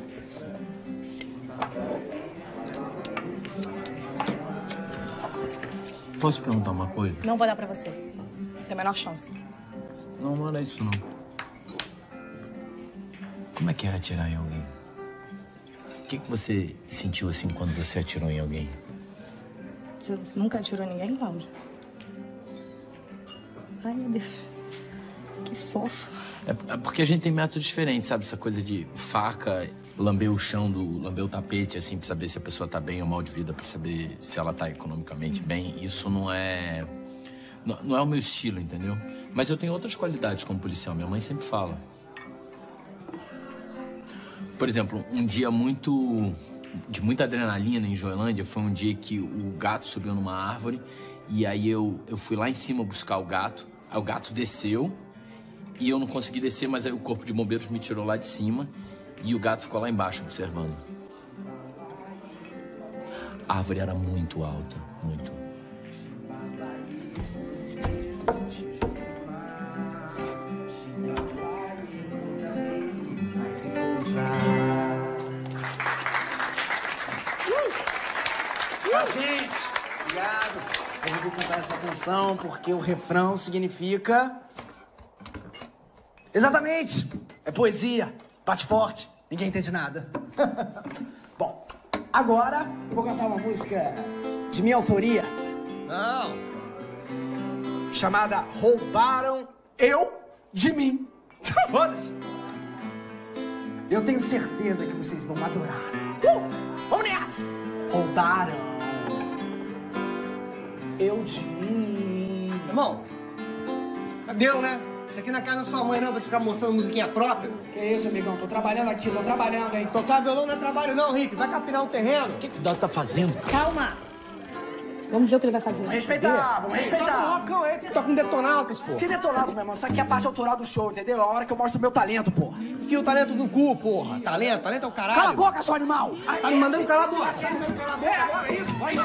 Posso perguntar uma coisa? Não vou dar pra você. Não tem a menor chance. Não era isso, não. Como é que é atirar em alguém? O que você sentiu assim quando você atirou em alguém? Você nunca atirou ninguém, Cláudio? Ai, meu Deus. Que fofo. É porque a gente tem métodos diferentes, sabe? Essa coisa de faca, lamber o chão, lamber o tapete, assim, pra saber se a pessoa tá bem ou mal de vida, pra saber se ela tá economicamente bem. Isso não é o meu estilo, entendeu? Mas eu tenho outras qualidades como policial. Minha mãe sempre fala. Por exemplo, um dia de muita adrenalina em Joelândia foi um dia que o gato subiu numa árvore e aí eu fui lá em cima buscar o gato. Aí o gato desceu e eu não consegui descer, mas aí o corpo de bombeiros me tirou lá de cima e o gato ficou lá embaixo observando. A árvore era muito alta, muito. Gente, obrigado. Eu vou cantar essa canção porque o refrão significa... Exatamente! É poesia, bate forte, ninguém entende nada. Bom, agora eu vou cantar uma música de minha autoria. Não! Chamada Roubaram Eu de Mim. Foda-se! Eu tenho certeza que vocês vão adorar. Vamos nessa! Roubaram eu de mim. Irmão, deu, né? Isso aqui não é casa da sua mãe, não, pra você ficar mostrando musiquinha própria. Que isso, amigão? Tô trabalhando aqui, tô trabalhando, hein? Tocar violão não é trabalho, não, Rick. Vai capinar um terreno. O que o Dado tá fazendo, cara? Calma! Vamos ver o que ele vai fazer. Vamos respeitar, vamos respeitar. Toca um rockão aí, toca um Detonautas, pô. Que Detonautas, meu irmão? Isso aqui é a parte autoral do show, entendeu? É a hora que eu mostro o meu talento, porra. Enfia o talento no cu, porra. Talento é o caralho. Cala a boca, seu animal! Ah, você tá me mandando calar a boca. Você tá me mandando calar a boca agora, é isso? Vai,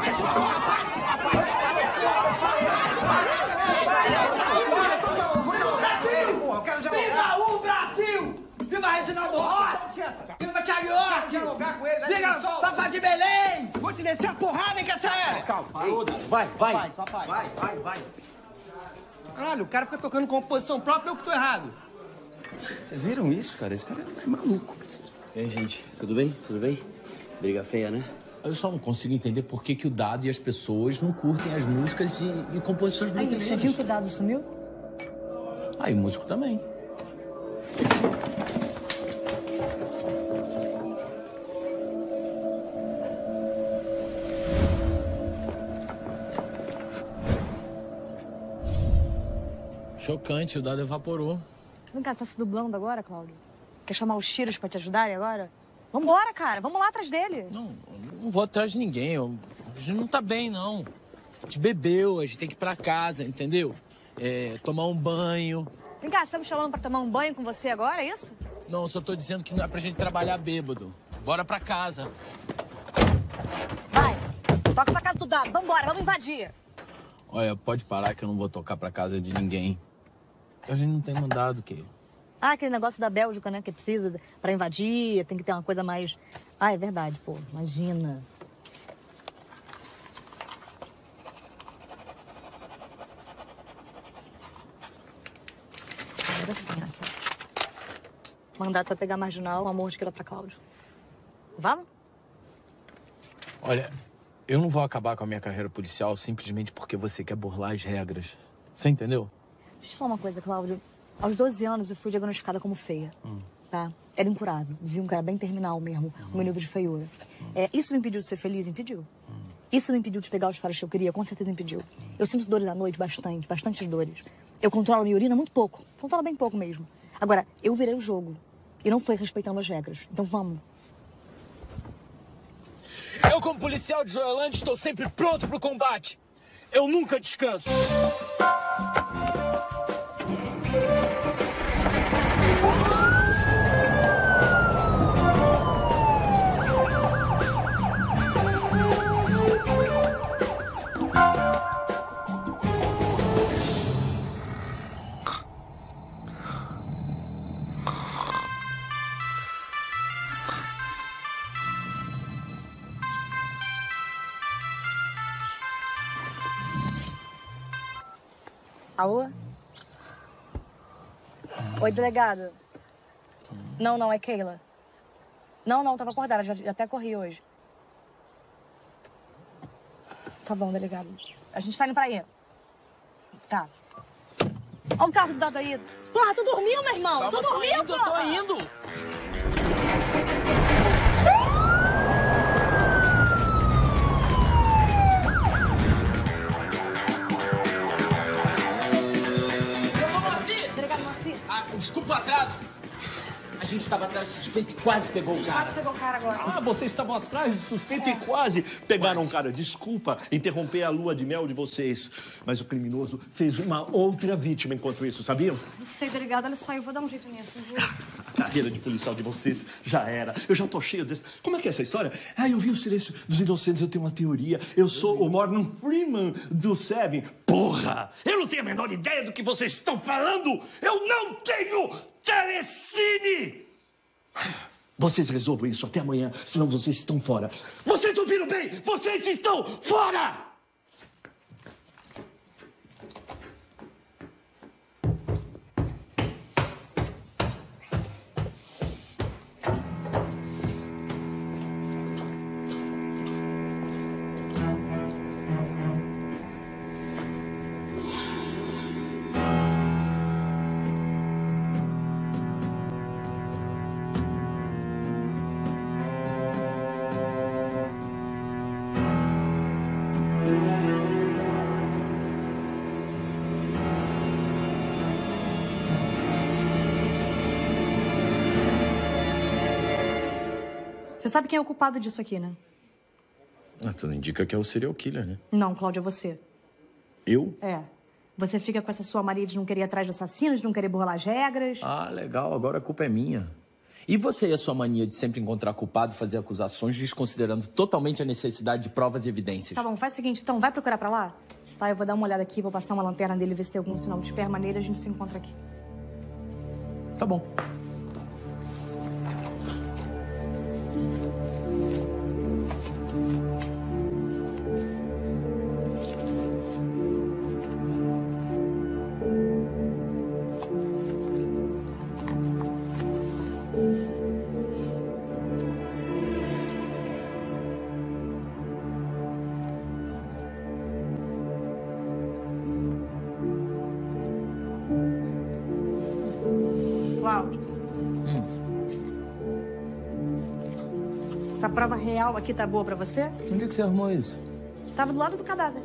eu quero dialogar. Viva o Brasil! Viva Reginaldo Rossi! Viva Thiago York! Quero dialogar com ele. Viva Safá de Belém! Vou te descer a porrada, hein, Cassaé! Calma, parou, vai. Vai. Caralho, o cara fica tocando composição própria, eu que tô errado. Vocês viram isso, cara? Esse cara é maluco. E aí, gente, tudo bem? Tudo bem? Briga feia, né? Eu só não consigo entender por que o Dado e as pessoas não curtem as músicas e composições brasileiras. Você viu que o Dado sumiu? E o músico também. Chocante, o Dado evaporou. Vem cá, você tá se dublando agora, Cláudio? Quer chamar os tiros pra te ajudarem agora? Vambora, cara. Vamos lá atrás dele. Não vou atrás de ninguém. A gente não tá bem, não. A gente bebeu, a gente tem que ir pra casa, entendeu? Tomar um banho. Vem cá, você tá me chamando pra tomar um banho com você agora, é isso? Não, só tô dizendo que não é pra gente trabalhar bêbado. Bora pra casa. Vai. Toca pra casa do Dado. Vambora, vamos invadir. Olha, pode parar que eu não vou tocar pra casa de ninguém. A gente não tem mandado, Keila. Aquele negócio da Bélgica, né? Que precisa pra invadir, tem que ter uma coisa mais... é verdade, pô. Imagina. Agora sim, aqui. Mandato pra pegar marginal, o amor de que era pra Cláudio. Vamos? Olha, eu não vou acabar com a minha carreira policial simplesmente porque você quer burlar as regras. Você entendeu? Deixa eu te falar uma coisa, Cláudio. Aos 12 anos, eu fui diagnosticada como feia, tá? Era incurável. Diziam que era bem terminal mesmo, o meu nível de feiura. Isso me impediu de ser feliz? Impediu. Isso me impediu de pegar os caras que eu queria, com certeza impediu. Eu sinto dores à noite, bastantes dores. Eu controlo a minha urina muito pouco, controlo bem pouco mesmo. Agora, eu virei o jogo e não foi respeitando as regras. Então vamos. Eu, como policial de Joelândia, estou sempre pronto pro combate. Eu nunca descanso. Alô? Oi, delegado. Não, é Keila. Não, tava acordada, já até corri hoje. Tá bom, delegado. A gente tá indo pra aí. Tá. Olha o carro do dado aí. Porra, tu dormiu, meu irmão? Calma, Tu dormiu, porra? eu tô indo. Desculpa o atraso. A gente estava atrás do suspeito e quase pegou o cara. Quase pegou o cara agora. Ah, vocês estavam atrás do suspeito e quase pegaram o cara. Desculpa interromper a lua de mel de vocês, mas o criminoso fez uma outra vítima enquanto isso, sabiam? Não sei, delegado, olha só, eu vou dar um jeito nisso, juro. A carreira de policial de vocês já era. Eu já tô cheio desse... Como é que é essa história? Ah, eu vi o Silêncio dos Inocentes, eu tenho uma teoria. Eu sou o Morgan Freeman do Seven. Porra! Eu não tenho a menor ideia do que vocês estão falando! Eu não tenho telecine! Vocês resolvam isso até amanhã, senão vocês estão fora. Vocês ouviram bem? Vocês estão fora! Você sabe quem é o culpado disso aqui, né? Ah, tudo indica que é o serial killer, né? Não, Cláudia, é você. Eu? É. Você fica com essa sua mania de não querer ir atrás do assassino, de não querer burlar as regras. Ah, legal. Agora a culpa é minha. E você e a sua mania de sempre encontrar culpado e fazer acusações, desconsiderando totalmente a necessidade de provas e evidências? Tá bom, faz o seguinte, então, vai procurar pra lá? Tá, eu vou dar uma olhada aqui, vou passar uma lanterna dele, ver se tem algum sinal de esperma nele, a gente se encontra aqui. Tá bom. Cláudio. Essa prova real aqui tá boa pra você? Onde é que você arrumou isso? Tava do lado do cadáver.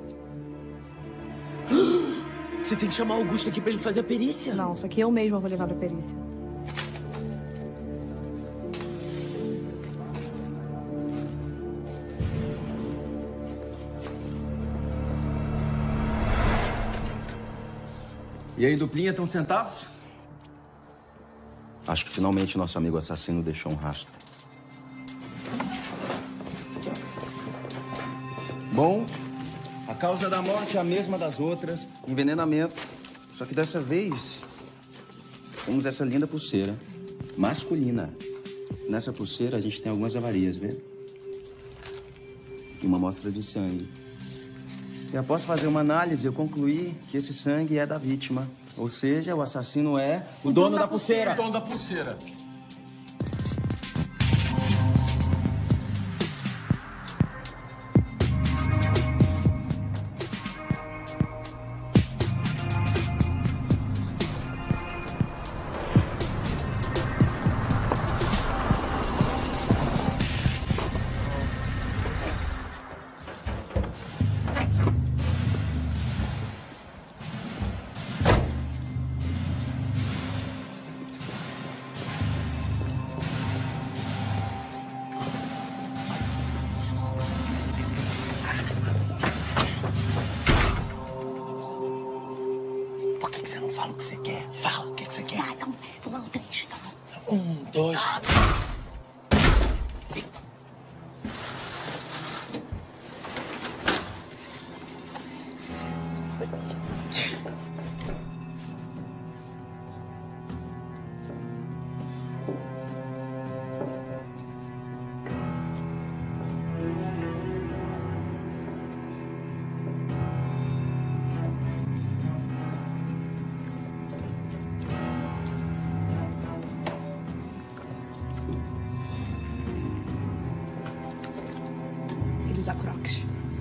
Você tem que chamar o Augusto aqui pra ele fazer a perícia. Não, isso aqui eu mesma vou levar pra perícia. E aí, duplinha, estão sentados? Acho que finalmente nosso amigo assassino deixou um rastro. Bom, a causa da morte é a mesma das outras, envenenamento. Só que dessa vez, temos essa linda pulseira masculina. Nessa pulseira a gente tem algumas avarias, vê? E uma amostra de sangue. E após fazer uma análise, eu concluí que esse sangue é da vítima. Ou seja, o assassino é o dono da pulseira. O dono da pulseira. que você não fala o que você quer? Fala, o que você quer? Ah, então, vamos no 3, tá bom? 1, 2... Elisa Crocs.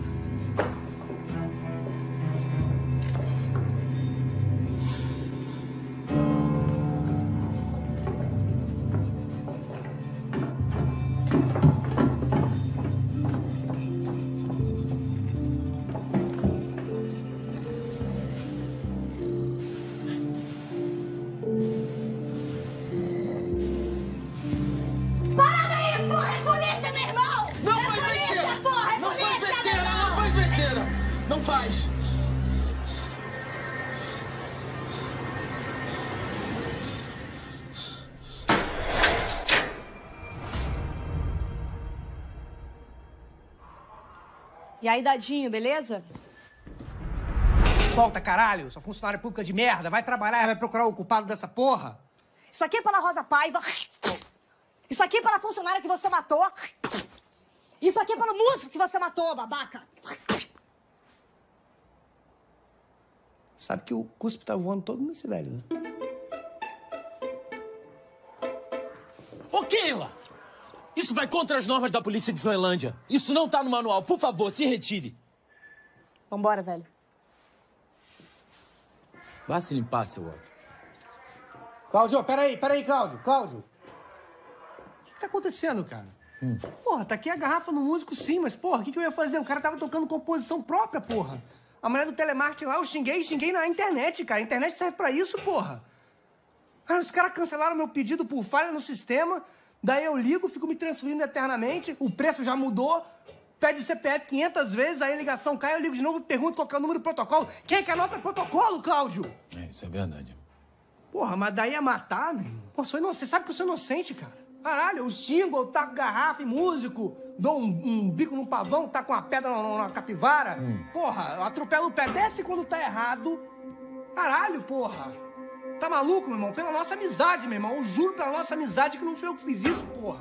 Para daí, porra! É polícia, meu irmão! Não é faz polícia, besteira! porra! É Não polícia, faz besteira! meu irmão! Não faz besteira! Não faz! E aí, Dadinho, beleza? Solta, caralho, sua funcionária pública de merda. Vai trabalhar e vai procurar o culpado dessa porra. Isso aqui é pela Rosa Paiva. Isso aqui é pela funcionária que você matou. Isso aqui é pelo músico que você matou, babaca. Sabe que o cuspe tá voando todo nesse velho, né? Ô, Keila! Isso vai contra as normas da polícia de Joelândia. Isso não tá no manual. Por favor, se retire. Vambora, velho. Vá se limpar, seu Otto. Cláudio, peraí, Cláudio. Cláudio. O que tá acontecendo, cara? Porra, tá aqui a garrafa no músico sim, mas, porra, o que eu ia fazer? O cara tava tocando composição própria, porra. A mulher do telemarketing lá, eu xinguei na internet, cara. A internet serve pra isso, porra. Ah, os caras cancelaram meu pedido por falha no sistema. Daí eu ligo, fico me transferindo eternamente. O preço já mudou. Pede o CPF 500 vezes, aí a ligação cai, eu ligo de novo e pergunto qual que é o número do protocolo. Quem é que anota o protocolo, Cláudio? É, isso é verdade. Porra, mas daí é matar, meu irmão. Pô, sou inocente. Você sabe que eu sou inocente, cara. Caralho, eu xingo, eu taco garrafa em músico, dou um bico no pavão, taco uma pedra na capivara. Porra, eu atropelo o pé. Desce quando tá errado. Caralho, porra. Tá maluco, meu irmão? Pela nossa amizade, meu irmão. Eu juro pela nossa amizade que não fui eu que fiz isso, porra.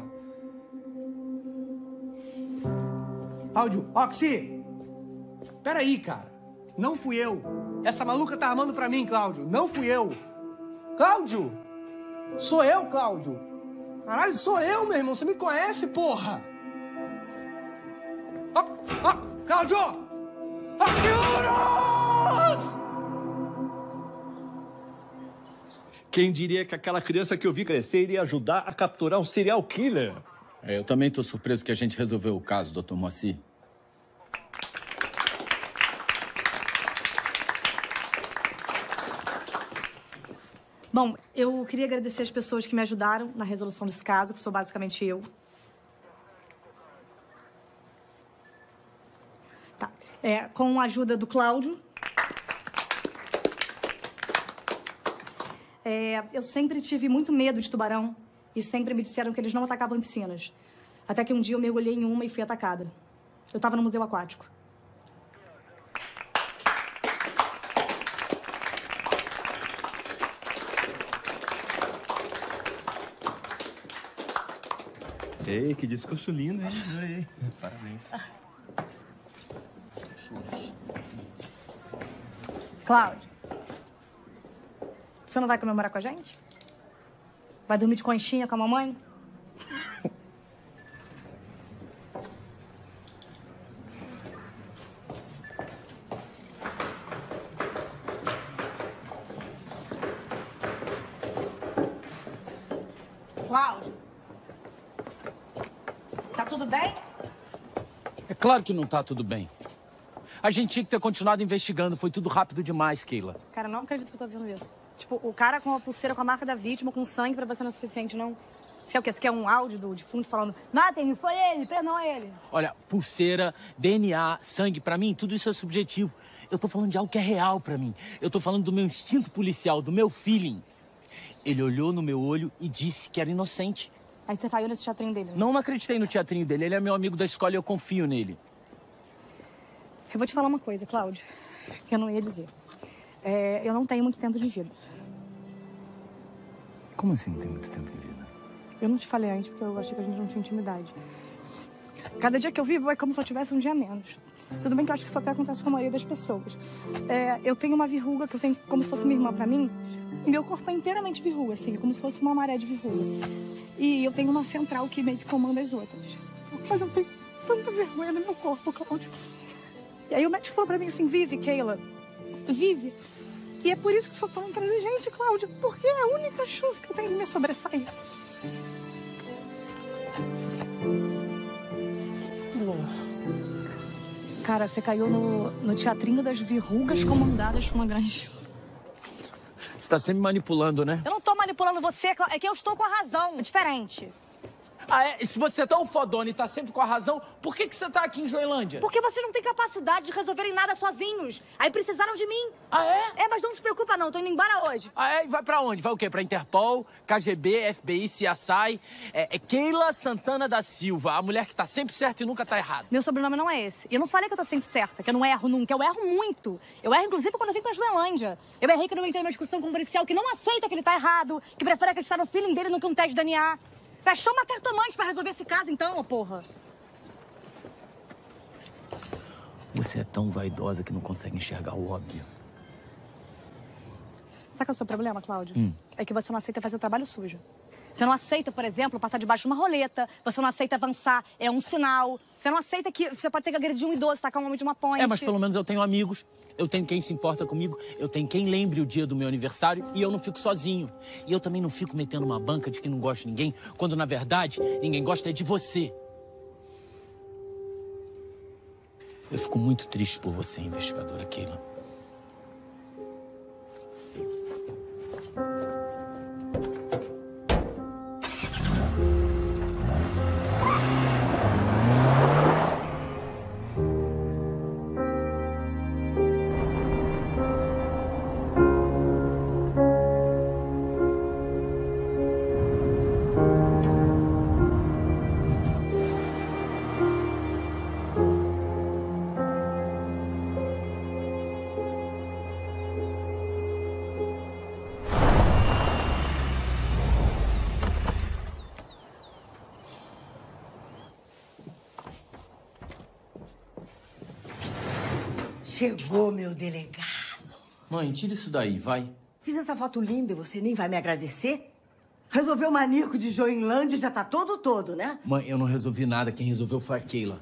Áudio. Oxi. Peraí, cara. Não fui eu. Essa maluca tá armando pra mim, Cláudio. Não fui eu. Cláudio! Sou eu, Cláudio. Caralho, sou eu, meu irmão. Você me conhece, porra. Cláudio! Oxiuros! Quem diria que aquela criança que eu vi crescer iria ajudar a capturar um serial killer? É, eu também tô surpreso que a gente resolveu o caso, Dr. Moacir. Bom, eu queria agradecer as pessoas que me ajudaram na resolução desse caso, que sou basicamente eu. Tá. Com a ajuda do Cláudio. Eu sempre tive muito medo de tubarão e sempre me disseram que eles não atacavam em piscinas. Até que um dia eu mergulhei em uma e fui atacada. Eu estava no museu aquático. Ei, que discurso lindo, hein? Jurei. Parabéns. Cláudio, você não vai comemorar com a gente? Vai dormir de conchinha com a mamãe? Cláudio, tá tudo bem? É claro que não tá tudo bem. A gente tinha que ter continuado investigando. Foi tudo rápido demais, Keila. Cara, eu não acredito que eu tô vendo isso. Tipo, o cara com a pulseira com a marca da vítima, com sangue, pra você não é suficiente, não? Você quer o quê? Você quer um áudio do defunto falando matem, foi ele, não é ele? Olha, pulseira, DNA, sangue, pra mim, tudo isso é subjetivo. Eu tô falando de algo que é real pra mim. Eu tô falando do meu instinto policial, do meu feeling. Ele olhou no meu olho e disse que era inocente. Aí você caiu nesse teatrinho dele? Não acreditei no teatrinho dele. Ele é meu amigo da escola e eu confio nele. Eu vou te falar uma coisa, Cláudio, que eu não ia dizer. Eu não tenho muito tempo de vida. Como assim não tem muito tempo de vida? Eu não te falei antes porque eu achei que a gente não tinha intimidade. Cada dia que eu vivo é como se eu tivesse um dia a menos. Tudo bem que eu acho que isso até acontece com a maioria das pessoas. Eu tenho uma verruga que eu tenho como se fosse minha irmã pra mim. E meu corpo é inteiramente verruga, assim, como se fosse uma maré de verruga. E eu tenho uma central que meio que comanda as outras. Mas eu tenho tanta vergonha no meu corpo, Cláudio. E aí o médico falou pra mim assim, vive, Keila, vive. E é por isso que eu sou tão intransigente, Cláudio, porque é a única chance que eu tenho de me sobressair. Cara, você caiu no teatrinho das verrugas comandadas por uma grande... Você tá sempre manipulando, né? Eu não tô manipulando você, é que eu estou com a razão. É diferente. Ah, é? E se você é tão fodona e tá sempre com a razão, por que você tá aqui em Joelândia? Porque vocês não têm capacidade de resolverem nada sozinhos. Aí precisaram de mim. Ah, é? Mas não se preocupa não, tô indo embora hoje. Ah, é? E vai pra onde? Vai o quê? Pra Interpol, KGB, FBI, CSI? É Keila Santana da Silva, a mulher que tá sempre certa e nunca tá errada. Meu sobrenome não é esse. E eu não falei que eu tô sempre certa, que eu não erro nunca. Eu erro muito. Eu erro, inclusive, quando eu vim pra Joelândia. Eu errei que eu não entrei numa discussão com um policial que não aceita que ele tá errado, que prefere acreditar no feeling dele do que um teste de DNA. Chama a cartomante pra resolver esse caso, então, ô porra. Você é tão vaidosa que não consegue enxergar o óbvio. Sabe qual é o seu problema, Cláudio? É que você não aceita fazer trabalho sujo. Você não aceita, por exemplo, passar debaixo de uma roleta. Você não aceita avançar, é um sinal. Você não aceita que você pode ter que agredir um idoso, tacar um homem de uma ponte. Mas pelo menos eu tenho amigos. Eu tenho quem se importa comigo, eu tenho quem lembre o dia do meu aniversário e eu não fico sozinho. E eu também não fico metendo uma banca de que não gosto de ninguém, quando, na verdade, ninguém gosta de você. Eu fico muito triste por você, investigadora Keila. Chegou, meu delegado. Mãe, tira isso daí, vai. Fiz essa foto linda e você nem vai me agradecer? Resolveu o maníaco de Joelândia e já tá todo, né? Mãe, eu não resolvi nada. Quem resolveu foi a Keila.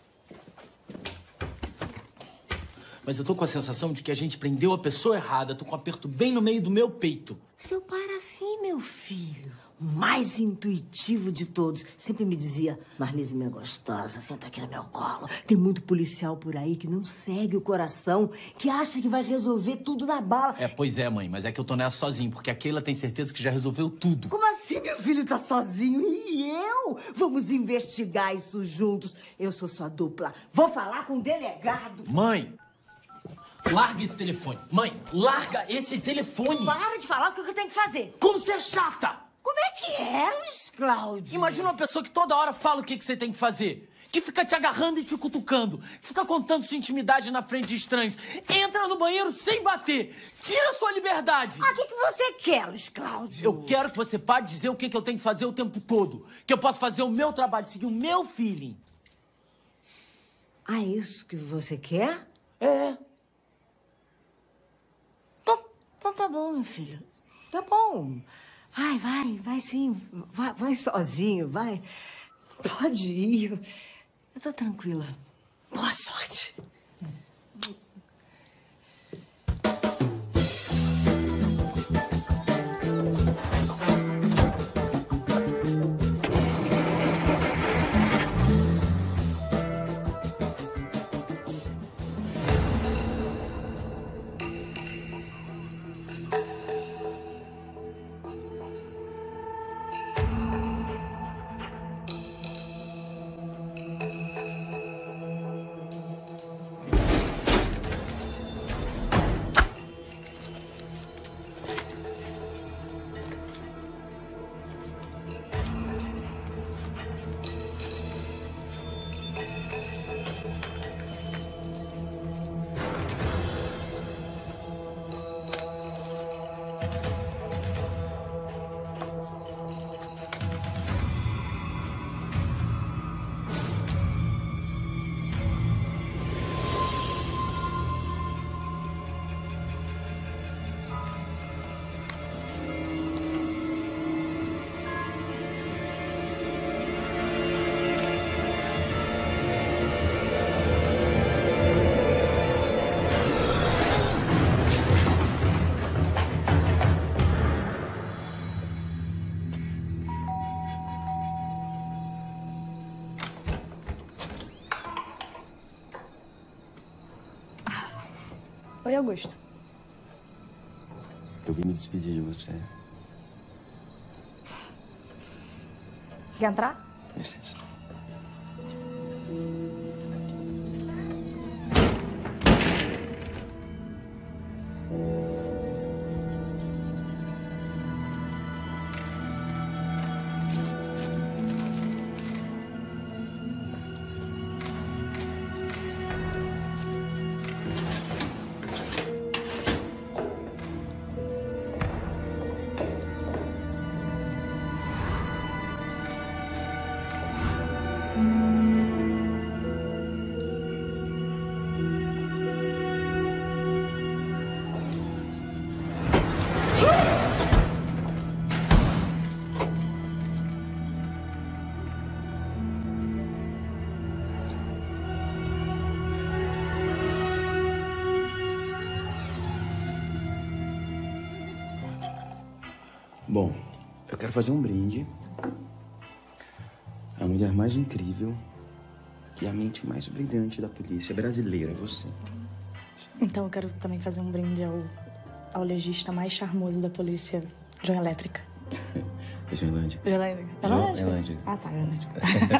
Mas eu tô com a sensação de que a gente prendeu a pessoa errada. Tô com um aperto bem no meio do meu peito. Seu pai era assim, meu filho. O mais intuitivo de todos. Sempre me dizia, Marlise, minha gostosa, senta aqui no meu colo. Tem muito policial por aí que não segue o coração, que acha que vai resolver tudo na bala. Pois é, mãe, mas é que eu tô nessa sozinho, porque a Keila tem certeza que já resolveu tudo. Como assim, meu filho tá sozinho? E eu? Vamos investigar isso juntos. Eu sou sua dupla. Vou falar com o delegado. Mãe! Larga esse telefone. Mãe, larga esse telefone. Para de falar o que eu tenho que fazer. Como você é chata! Como é que é, Luiz Cláudio? Imagina uma pessoa que toda hora fala o que você tem que fazer. Que fica te agarrando e te cutucando. Que fica contando sua intimidade na frente de estranhos. Entra no banheiro sem bater. Tira sua liberdade. O que você quer, Luiz Cláudio? Eu quero que você pare de dizer o que eu tenho que fazer o tempo todo. Que eu posso fazer o meu trabalho, seguir o meu feeling. É isso que você quer? É. Então tá bom, meu filho. Tá bom. Vai sim. Vai sozinho, vai. Pode ir. Eu tô tranquila. Boa sorte. Oi, Augusto. Eu vim me despedir de você. Quer entrar? Licença. Bom, eu quero fazer um brinde à mulher mais incrível e à mente mais brilhante da polícia brasileira, você. Então eu quero também fazer um brinde ao legista mais charmoso da polícia, João Elétrica. Joelândia. Joelândia. É Joelândia. Ah, tá, Joelândia.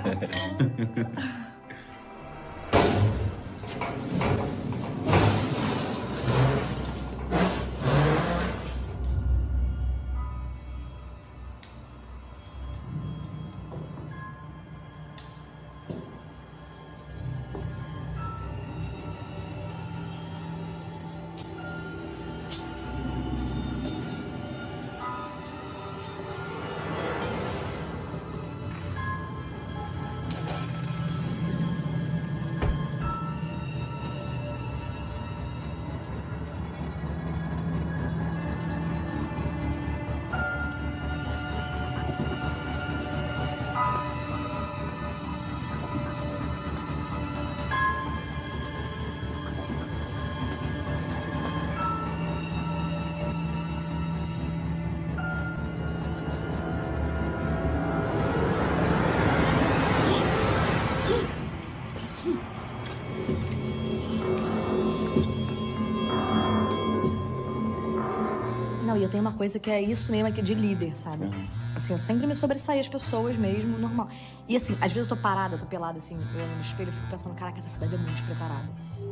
E eu tenho uma coisa que é isso mesmo aqui de líder, sabe? Assim, eu sempre me sobressaí as pessoas mesmo, normal. E assim, às vezes eu tô parada, eu tô pelada, assim, eu olho no espelho e fico pensando, caraca, essa cidade é muito despreparada.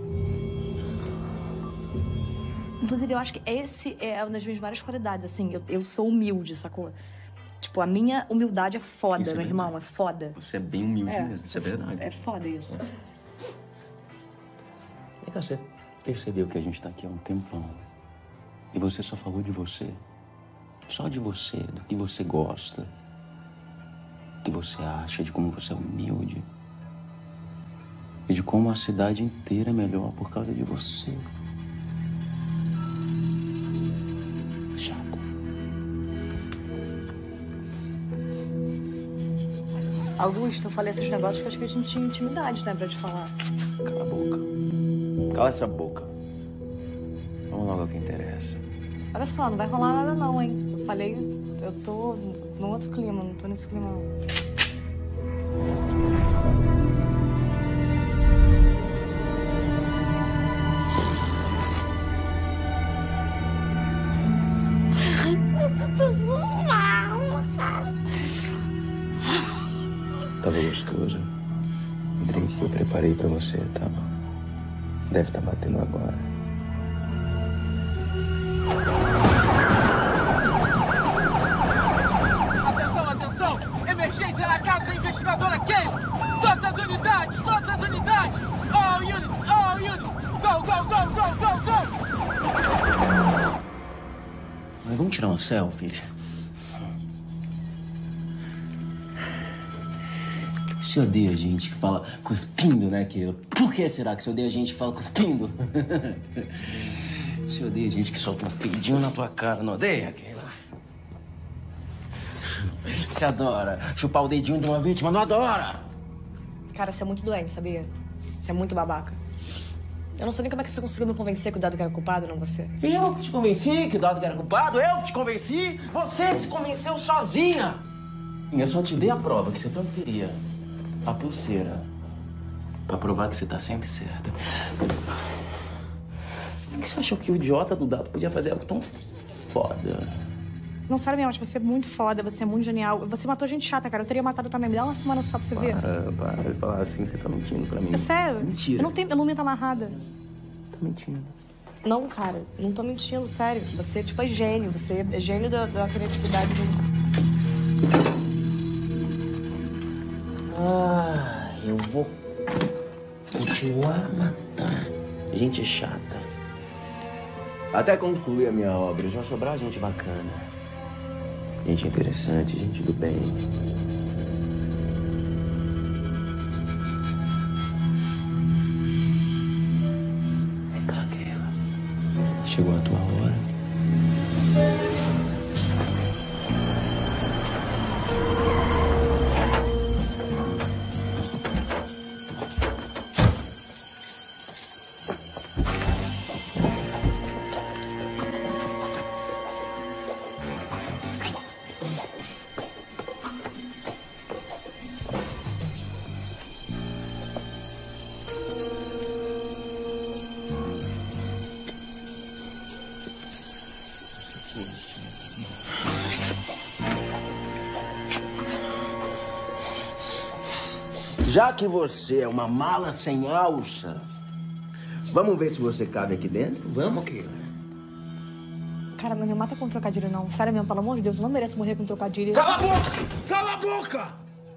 Inclusive, eu acho que esse é uma das minhas várias qualidades, assim, eu sou humilde, sacou? Tipo, a minha humildade é foda, Isso é meu verdade. irmão, é foda. Você é bem humilde mesmo, isso é verdade. É foda isso. Vem cá, você percebeu que a gente tá aqui há um tempão e você só falou de você? Só de você, do que você gosta, do que você acha, de como você é humilde e de como a cidade inteira é melhor por causa de você. Chata. Augusto, eu falei esses negócios porque acho que a gente tinha intimidade, né, pra te falar. Cala a boca. Cala essa boca. Vamos logo ao que interessa. Olha só, não vai rolar nada não, hein? Eu falei, eu tô num outro clima, não tô nesse clima não. Tava gostoso. O drink que eu preparei pra você tava... Deve estar batendo agora. Atenção, atenção! Emergência na casa da investigadora Keila! Todas as unidades! Todas as unidades! All units! All units! Go, go, go, go, go, go! Mas vamos tirar uma selfie? Você odeia gente que fala cuspindo, né, Keila? Por que será que você odeia gente que fala cuspindo? Você odeia gente que solta um peidinho na tua cara, não odeia, Keila? Você adora chupar o dedinho de uma vítima, não adora? Cara, você é muito doente, sabia? Você é muito babaca. Eu não sei nem como é que você conseguiu me convencer que o Dado que era culpado, não você. Eu que te convenci que o Dado que era culpado? Eu que te convenci? Você se convenceu sozinha! Eu só te dei a prova que você tanto queria. A pulseira. Pra provar que você tá sempre certa. Por que você achou que o idiota do Dado podia fazer algo tão foda? Não, sério mesmo, você é muito foda, você é muito genial. Você matou gente chata, cara. Eu teria matado também. Me dá uma semana só pra você ver. Para de falar assim, você tá mentindo pra mim. É sério? Mentira. Eu não minto amarrada. Tá mentindo. Não, cara, não tô mentindo, sério. Você, tipo, é gênio. Você é gênio da criatividade. Eu vou continuar a matar gente chata. Até concluir a minha obra, já sobrar gente bacana. Gente interessante, gente do bem. Vem cá, Keila. Chegou a tua hora. Já que você é uma mala sem alça, vamos ver se você cabe aqui dentro? Vamos, Keila? Cara, não me mata com trocadilho, não. Sério mesmo, pelo amor de Deus, eu não mereço morrer com trocadilho. Cala a boca! Cala a boca!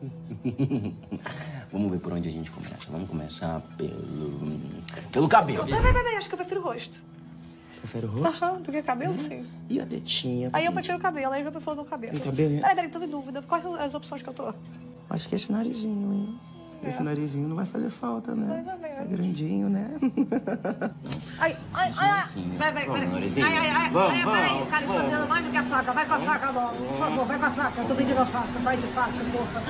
Vamos ver por onde a gente começa. Vamos começar pelo cabelo. Vai, acho que eu prefiro o rosto. Prefere o rosto? Aham, do que cabelo, sim. E a tetinha? Aí eu prefiro o cabelo, aí eu já prefiro o cabelo. E o cabelo, hein? Peraí, tô em dúvida. Quais são as opções que eu tô? Acho que esse narizinho, hein? Esse narizinho não vai fazer falta, né? É grandinho, né? Vai. narizinho. Peraí, cara, escondendo mais do que a faca. Vai com a faca logo, por favor, vai com a faca. Eu tô pedindo a faca, vai de faca, porra.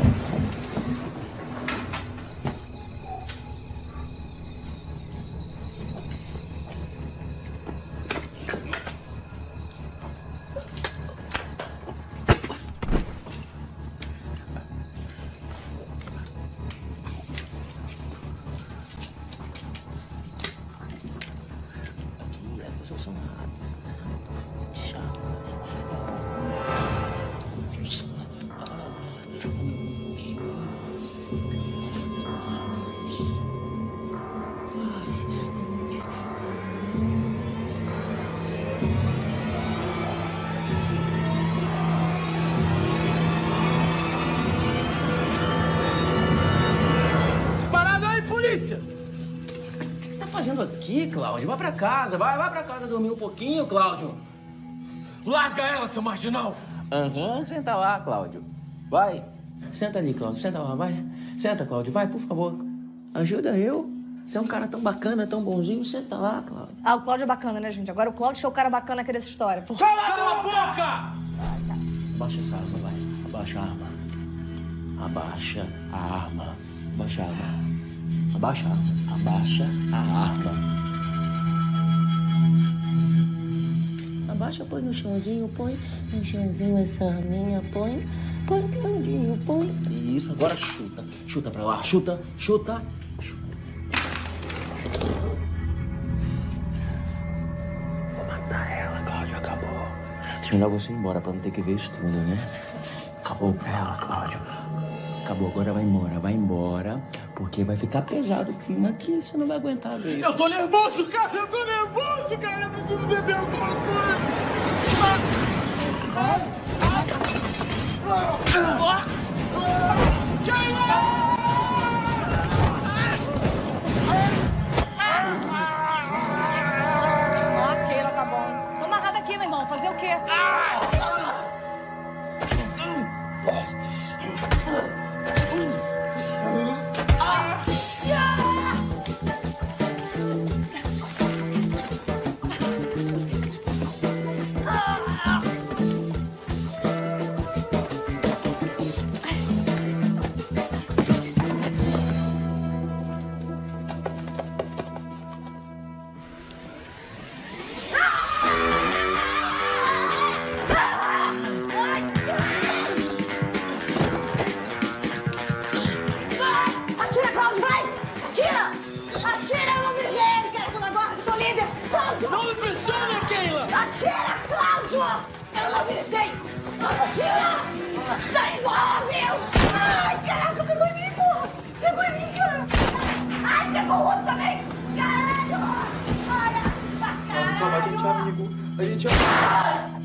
Aqui, Cláudio. Vai pra casa. Vai pra casa dormir um pouquinho, Cláudio. Larga ela, seu marginal. Senta lá, Cláudio. Vai. Senta ali, Cláudio. Senta lá, vai. Senta, Cláudio. Vai, por favor. Ajuda eu. Você é um cara tão bacana, tão bonzinho. Senta lá, Cláudio. Ah, o Cláudio é bacana, né, gente? Agora o Cláudio que é o cara bacana aqui dessa história. Cala a boca! Abaixa essa arma, vai. Abaixa a arma. Abaixa a arma. Abaixa a arma. Abaixa a arma. Abaixa a arma. Abaixa, põe no chãozinho, põe no chãozinho essa arminha, põe. Põe, Claudinho, põe. Isso, agora chuta. Chuta pra lá. Chuta. Vou matar ela, Cláudio, acabou. Deixa eu mandar você embora pra não ter que ver isso tudo, né? Acabou pra ela, Cláudio. Acabou, agora vai embora, porque vai ficar pesado o clima aqui, você não vai aguentar ver isso. Eu tô nervoso, cara, eu preciso beber alguma coisa. Keila, tá bom. Tô amarrada aqui, meu irmão, fazer o quê? Tira, Cláudio! Eu não gritei! Tira! Sai embora, meu! Ai, caraca, pegou em mim, porra! Pegou em mim, cara! Ai, pegou o outro também! Caralho! Olha, pra caralho! Calma, a gente é amigo. A gente é...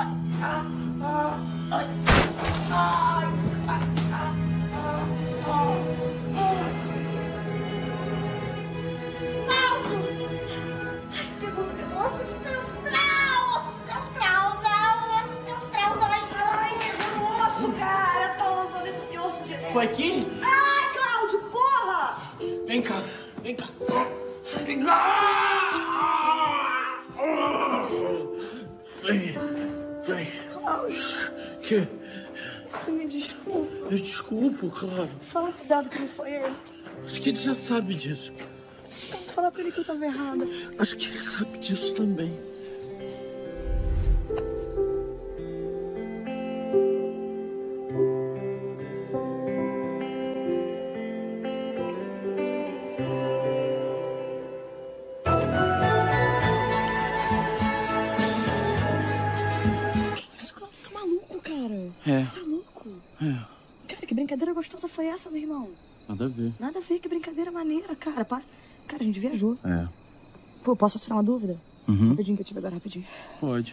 Pegou no osso central! Central, não! Central, não! Ai, pegou no osso, cara! Tá lançando esse osso direto! Foi aqui? Ai, Cláudio, porra! Vem cá, vem cá. Vem cá! Vem. Cláudio. Que? Você me desculpa. Eu desculpo, claro. Fala cuidado que não foi ele. Acho que ele já sabe disso. Tem que falar pra ele que eu tava errada. Acho que ele sabe disso também. Que isso, Cláudio? Você tá maluco, cara? É. Você tá louco? É, Cara, que brincadeira gostosa foi essa, meu irmão? nada a ver. Nada a ver, que brincadeira maneira, cara. Cara, a gente viajou. É. Pô, posso tirar uma dúvida? Uhum. Rapidinho, que eu tive agora, rapidinho. Pode.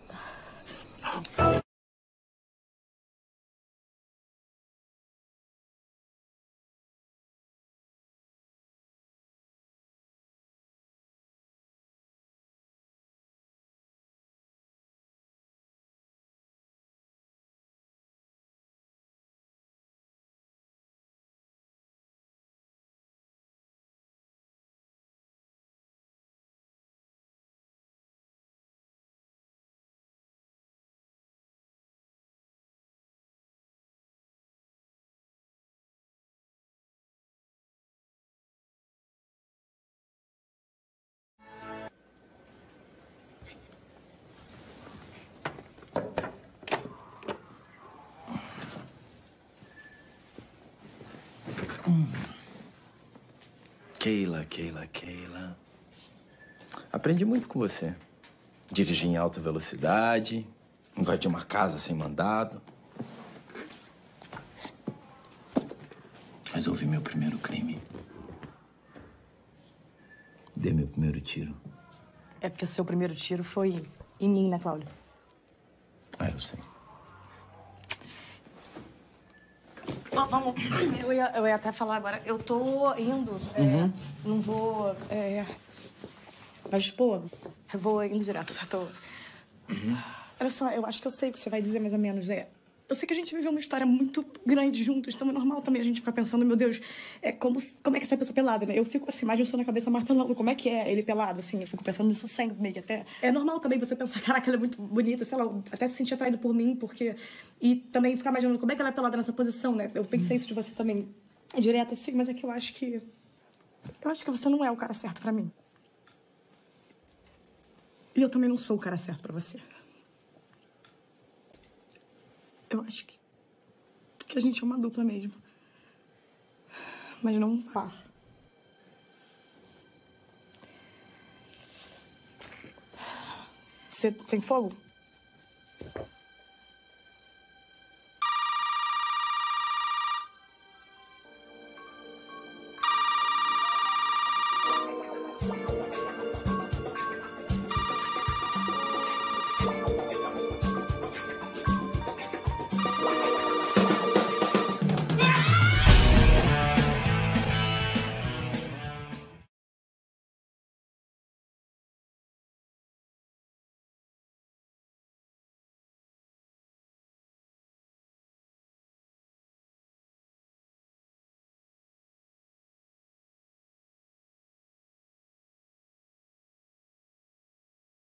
Keila. Aprendi muito com você. Dirigir em alta velocidade, invadir uma casa sem mandado. Resolvi meu primeiro crime. Dei meu primeiro tiro. É porque o seu primeiro tiro foi em mim, né, Cláudio? Ah, eu sei. Ó, vamos. Eu ia até falar agora. Eu tô indo. Não vou. Mas, pô, eu vou indo direto. Eu tô... Olha só, eu acho que eu sei o que você vai dizer mais ou menos. Eu sei que a gente viveu uma história muito grande juntos, então é normal também a gente ficar pensando, meu Deus, como é que essa pessoa pelada, né? Eu fico assim, imagina isso na cabeça martelando, como é que é ele pelado, assim, eu fico pensando nisso sempre, meio que até... É normal também você pensar, caraca, ela é muito bonita, sei lá, até se sentir atraído por mim, porque... E também ficar imaginando como é que ela é pelada nessa posição, né? Eu pensei isso de você também, direto assim, mas é que eu acho que... Eu acho que você não é o cara certo pra mim. E eu também não sou o cara certo pra você. Eu acho que a gente é uma dupla mesmo. Mas não um par. Você tem fogo?